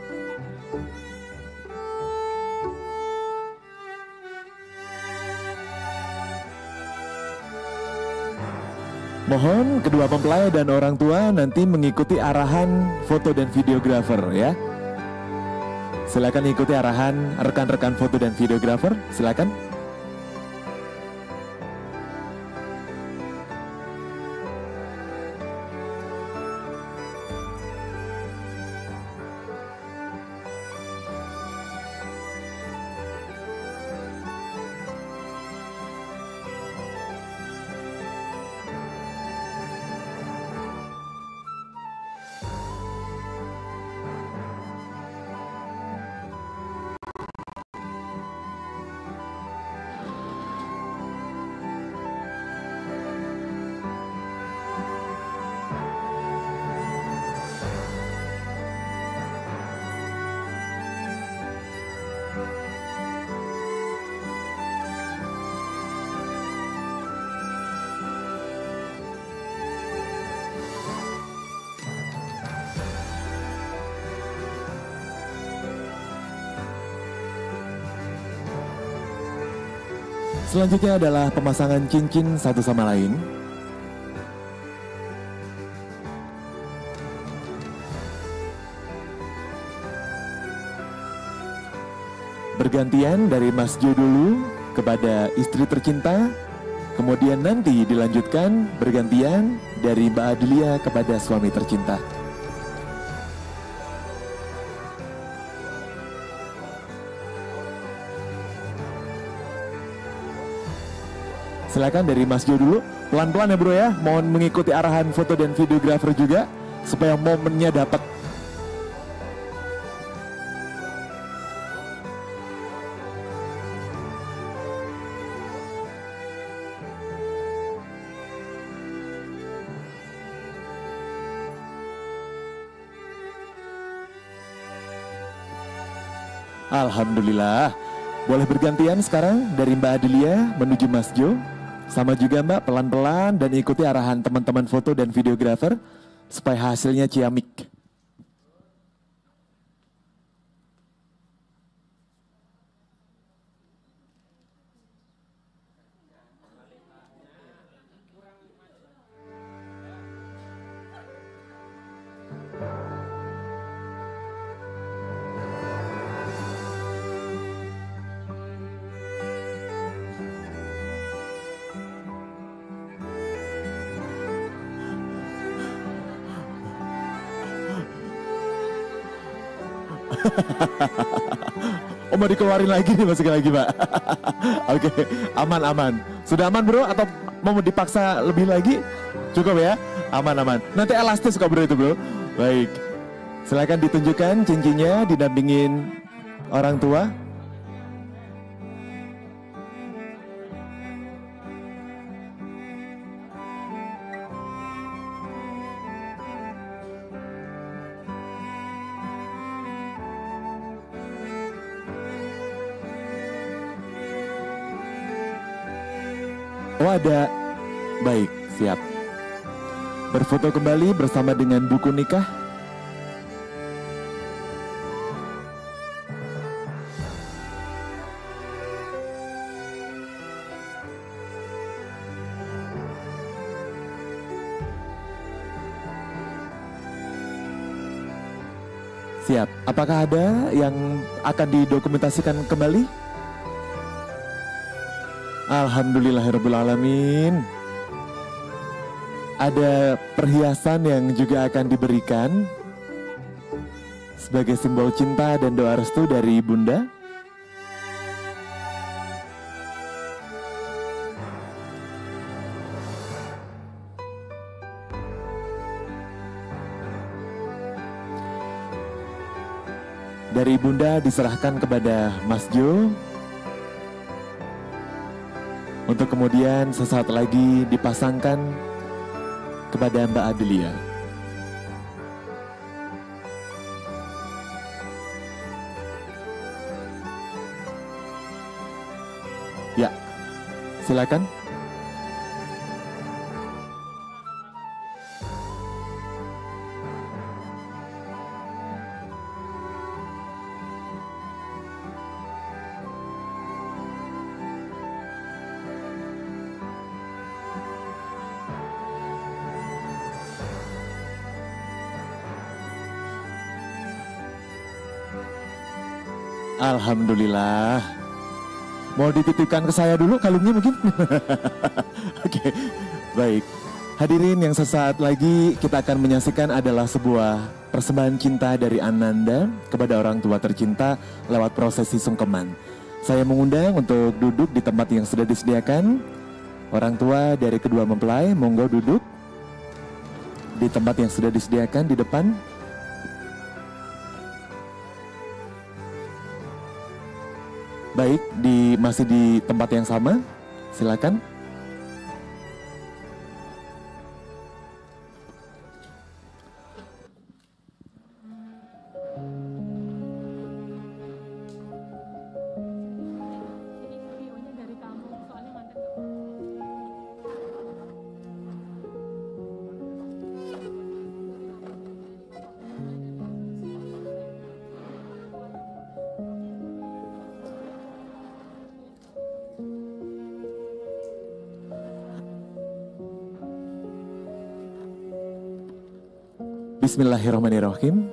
Mohon kedua mempelai dan orang tua nanti mengikuti arahan foto dan videografer ya. Silakan ikuti arahan rekan-rekan foto dan videografer, silakan. Selanjutnya adalah pemasangan cincin satu sama lain. Bergantian dari Mas Jo dulu kepada istri tercinta, kemudian nanti dilanjutkan bergantian dari Mbak Adelia kepada suami tercinta. Silakan dari Mas Jo dulu, pelan-pelan ya bro ya, mohon mengikuti arahan foto dan videografer juga supaya momennya dapat. Alhamdulillah, boleh bergantian sekarang dari Mbak Adelia menuju Mas Jo. Sama juga Mbak, pelan-pelan dan ikuti arahan teman-teman foto dan videografer supaya hasilnya ciamik. Oh mau dikeluarin lagi nih, masukin lagi Pak. Oke, aman. Sudah aman bro atau mau dipaksa lebih lagi? Cukup ya? Aman. Nanti elastis kok bro itu bro. Baik, silakan ditunjukkan cincinnya didampingin orang tua. Oh ada, baik, siap. Berfoto kembali bersama dengan buku nikah. Siap. Apakah ada yang akan didokumentasikan kembali? Alhamdulillahirrabbilalamin. Ada perhiasan yang juga akan diberikan sebagai simbol cinta dan doa restu dari Bunda. Dari Bunda diserahkan kepada Mas Jo untuk kemudian sesaat lagi dipasangkan kepada Mbak Adelia. Ya, silakan. Alhamdulillah. Mau dititipkan ke saya dulu kalungnya mungkin? Oke, baik. Hadirin yang sesaat lagi kita akan menyaksikan adalah sebuah persembahan cinta dari Ananda kepada orang tua tercinta lewat prosesi sungkeman. Saya mengundang untuk duduk di tempat yang sudah disediakan. Orang tua dari kedua mempelai, monggo duduk di tempat yang sudah disediakan di depan. Baik, masih di tempat yang sama, silakan. Bismillahirrahmanirrahim.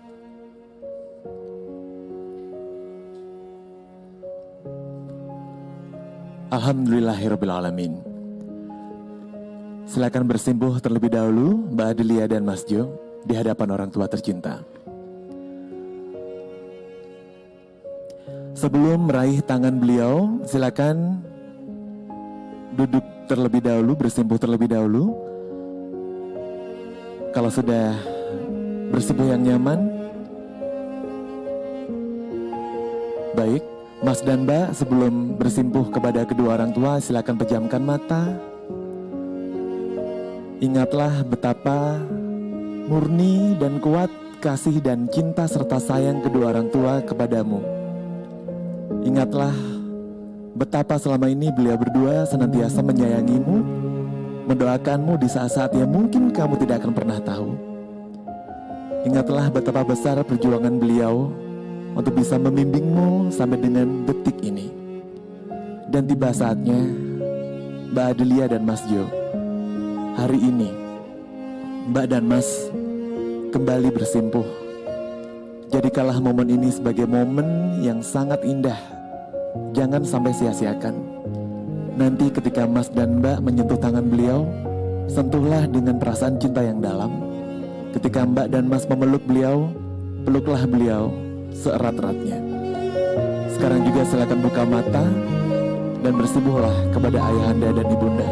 Alhamdulillahirrabbilalamin. Silakan bersimpuh terlebih dahulu Mbak Adelia dan Mas Jo di hadapan orang tua tercinta. Sebelum meraih tangan beliau, silakan duduk terlebih dahulu, bersimpuh terlebih dahulu. Kalau sudah bersimpuh yang nyaman, baik, Mas dan Mbak sebelum bersimpuh kepada kedua orang tua silakan pejamkan mata. Ingatlah betapa murni dan kuat kasih dan cinta serta sayang kedua orang tua kepadamu. Ingatlah betapa selama ini beliau berdua senantiasa menyayangimu, mendoakanmu di saat-saat yang mungkin kamu tidak akan pernah tahu. Ingatlah betapa besar perjuangan beliau untuk bisa membimbingmu sampai dengan detik ini. Dan tiba saatnya Mbak Adelia dan Mas Jo, hari ini Mbak dan Mas kembali bersimpuh. Jadikanlah momen ini sebagai momen yang sangat indah. Jangan sampai sia-siakan. Nanti ketika Mas dan Mbak menyentuh tangan beliau, sentuhlah dengan perasaan cinta yang dalam. Ketika Mbak dan Mas memeluk beliau, peluklah beliau seerat-eratnya. Sekarang juga silakan buka mata dan bersimpuhlah kepada ayahanda dan ibunda.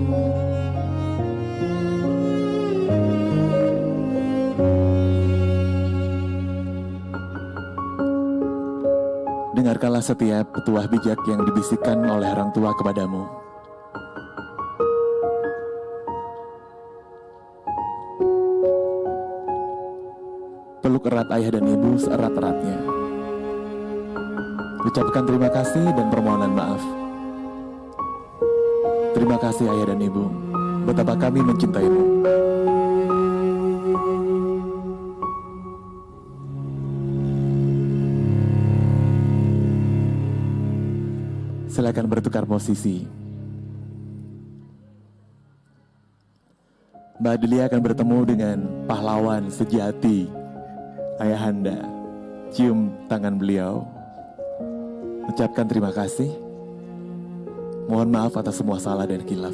Dengarkanlah setiap petuah bijak yang dibisikkan oleh orang tua kepadamu. Peluk erat ayah dan ibu seerat-eratnya. Ucapkan terima kasih dan permohonan maaf. Terima kasih ayah dan ibu, betapa kami mencintaimu. Silakan bertukar posisi. Mbak Adelia akan bertemu dengan pahlawan sejati Ayahanda, cium tangan beliau, ucapkan terima kasih, mohon maaf atas semua salah dan khilaf.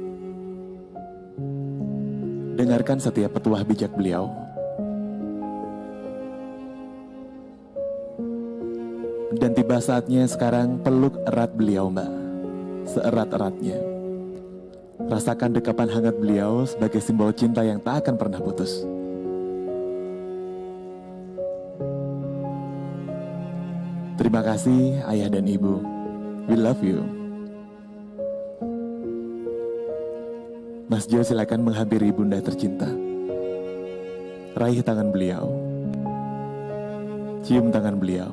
Dengarkan setiap petuah bijak beliau. Dan tiba saatnya sekarang peluk erat beliau, Mbak, seerat-eratnya. Rasakan dekapan hangat beliau sebagai simbol cinta yang tak akan pernah putus. Terima kasih ayah dan ibu. We love you. Mas Jo silakan menghampiri bunda tercinta. Raih tangan beliau. Cium tangan beliau.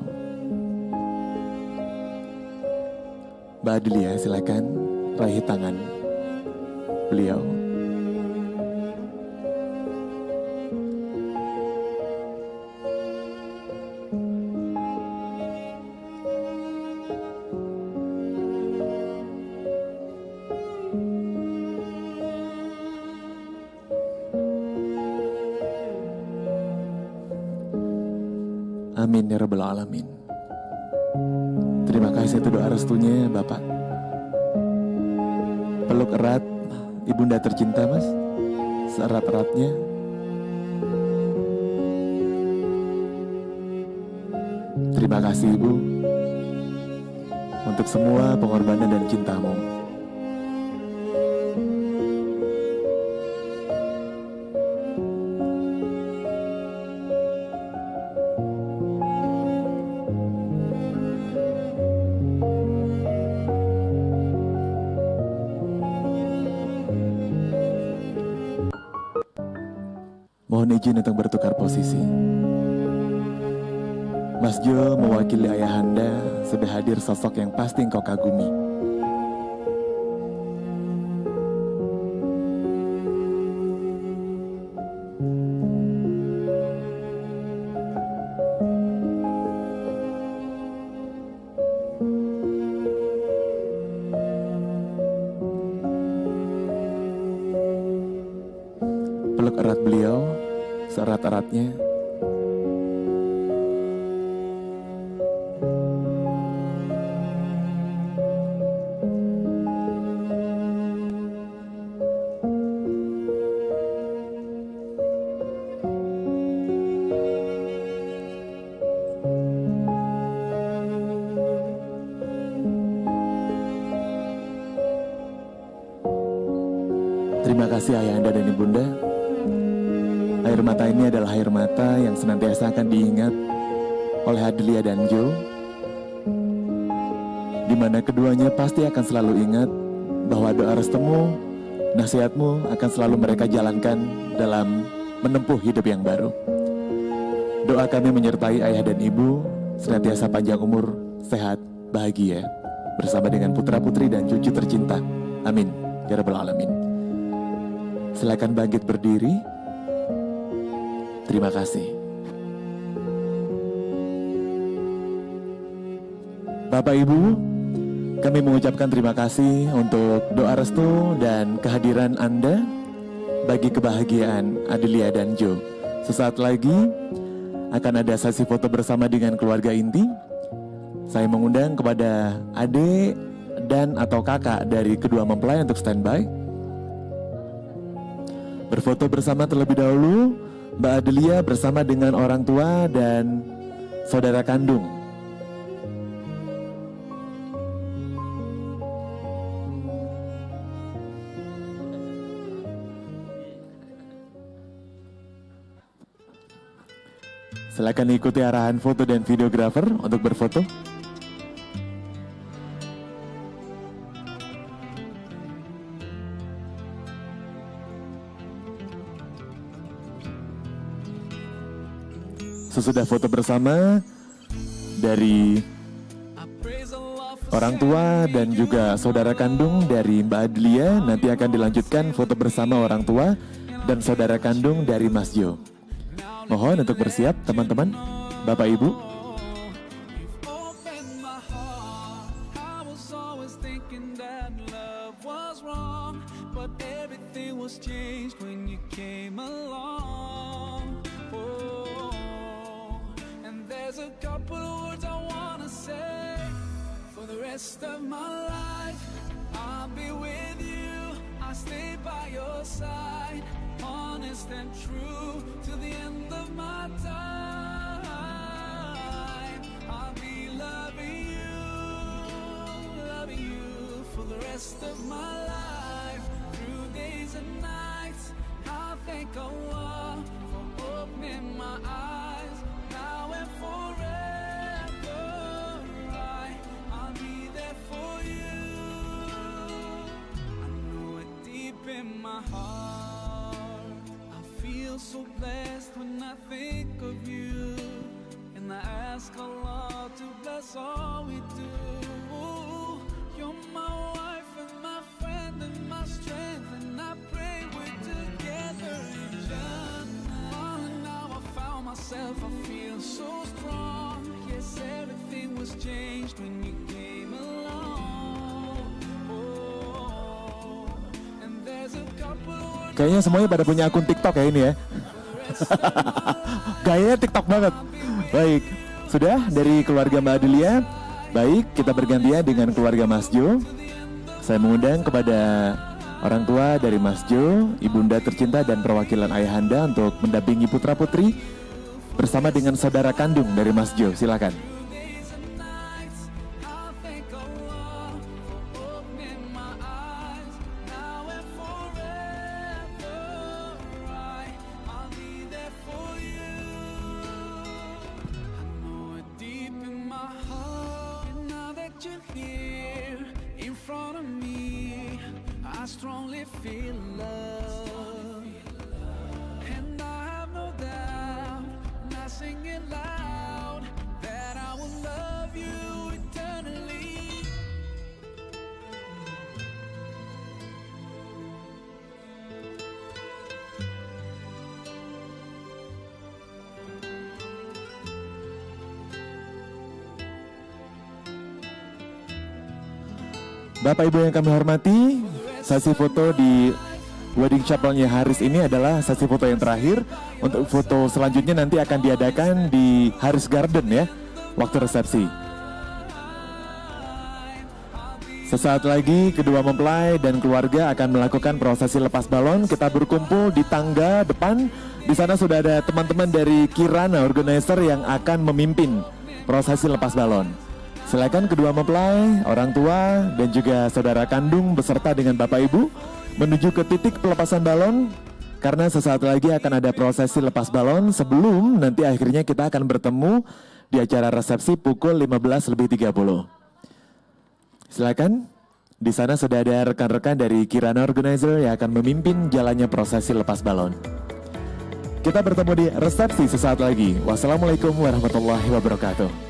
Mbak Adelia silakan raih tangan beliau. Amin ya rabbal alamin. Terima kasih itu doa restunya Bapak. Peluk erat ibunda tercinta Mas, seerat-eratnya. Terima kasih Ibu untuk semua pengorbanan dan cintamu. Mohon izin untuk bertukar posisi. Mas Jo mewakili ayahanda sudah hadir sosok yang pasti engkau kagumi. Peluk erat beliau seerat-eratnya. Terima kasih ayahanda dan ibunda. Air mata ini adalah air mata yang senantiasa akan diingat oleh Adelia dan Jo, di mana keduanya pasti akan selalu ingat bahwa doa restumu, nasihatmu akan selalu mereka jalankan dalam menempuh hidup yang baru. Doa kami menyertai ayah dan ibu senantiasa panjang umur, sehat, bahagia bersama dengan putra-putri dan cucu tercinta. Amin ya rabbal alamin. Silakan bangkit berdiri. Terima kasih. Bapak Ibu, kami mengucapkan terima kasih untuk doa restu dan kehadiran Anda bagi kebahagiaan Adelia dan Jo. Sesaat lagi akan ada sesi foto bersama dengan keluarga inti. Saya mengundang kepada adik dan atau kakak dari kedua mempelai untuk standby. Berfoto bersama terlebih dahulu Mbak Adelia bersama dengan orang tua dan saudara kandung. Silakan ikuti arahan foto dan videografer untuk berfoto. Sesudah foto bersama dari orang tua dan juga saudara kandung dari Mbak Adelia, nanti akan dilanjutkan foto bersama orang tua dan saudara kandung dari Mas Jo. Mohon untuk bersiap teman-teman, Bapak Ibu. rest of my life. I'll be with you, I'll stay by your side, honest and true to the end of my time. I'll be loving you for the rest of my life, through days and nights. I'll thank Allah for opening my eyes, now and forever. I'll be there for you. I know it deep in my heart. I feel so blessed when I think of you, and I ask Allah to bless all we do. You're my wife and my friend and my strength, and I pray we're together in Jannah. Oh, now I found myself, I feel so strong. Yes, everything was changed when you came along. Oh, and there's a couple words. Kayaknya semuanya pada punya akun TikTok ya ini ya. Gayanya TikTok banget. Baik, sudah dari keluarga Mbak Adelia. Baik, kita bergantian dengan keluarga Mas Jo. Saya mengundang kepada orang tua dari Mas Jo, ibunda tercinta dan perwakilan ayahanda untuk mendampingi putra-putri bersama dengan saudara kandung dari Mas Jo. Silakan. I strongly feel love, and I have no doubt, and I sing it loud, that I will love you eternally. Bapak Ibu yang kami hormati, sesi foto di wedding chapelnya Haris ini adalah sesi foto yang terakhir. Untuk foto selanjutnya nanti akan diadakan di Haris Garden ya, waktu resepsi. Sesaat lagi kedua mempelai dan keluarga akan melakukan prosesi lepas balon. Kita berkumpul di tangga depan. Di sana sudah ada teman-teman dari Kirana organizer yang akan memimpin prosesi lepas balon. Silakan kedua mempelai, orang tua, dan juga saudara kandung beserta dengan Bapak Ibu menuju ke titik pelepasan balon, karena sesaat lagi akan ada prosesi lepas balon sebelum nanti akhirnya kita akan bertemu di acara resepsi pukul 15:30. Silakan, di sana sudah ada rekan-rekan dari Kirana Organizer yang akan memimpin jalannya prosesi lepas balon. Kita bertemu di resepsi sesaat lagi. Wassalamualaikum warahmatullahi wabarakatuh.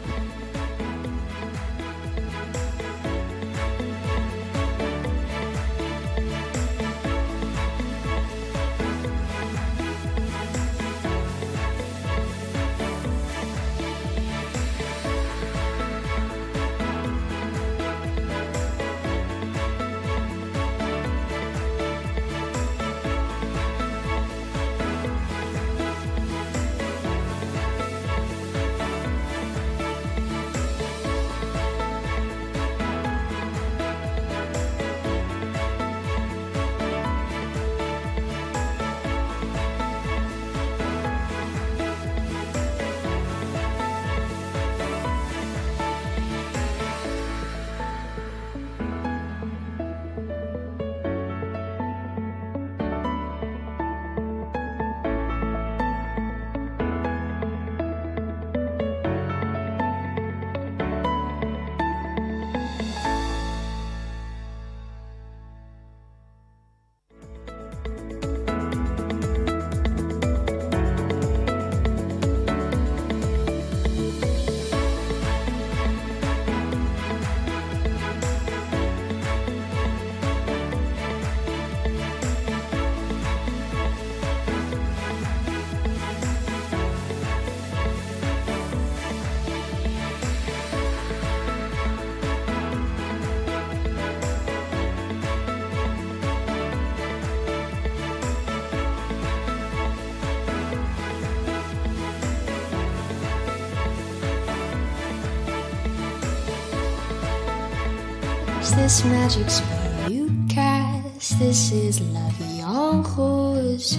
is this magic spell you cast? This is La Vie en Rose.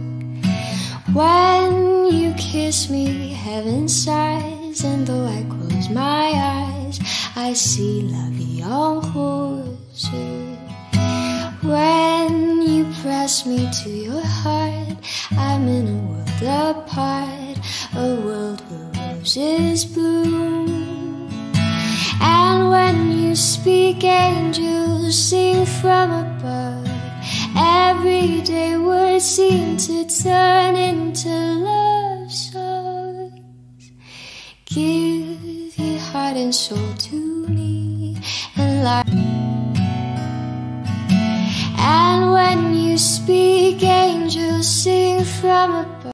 When you kiss me, heaven sighs, and though I close my eyes, I see La Vie en Rose. When you press me to your heart, I'm in a world apart, a world where roses bloom. And when you speak, angels sing from above. Everyday words seem to turn into love songs. Give your heart and soul to me, and when you speak, angels sing from above.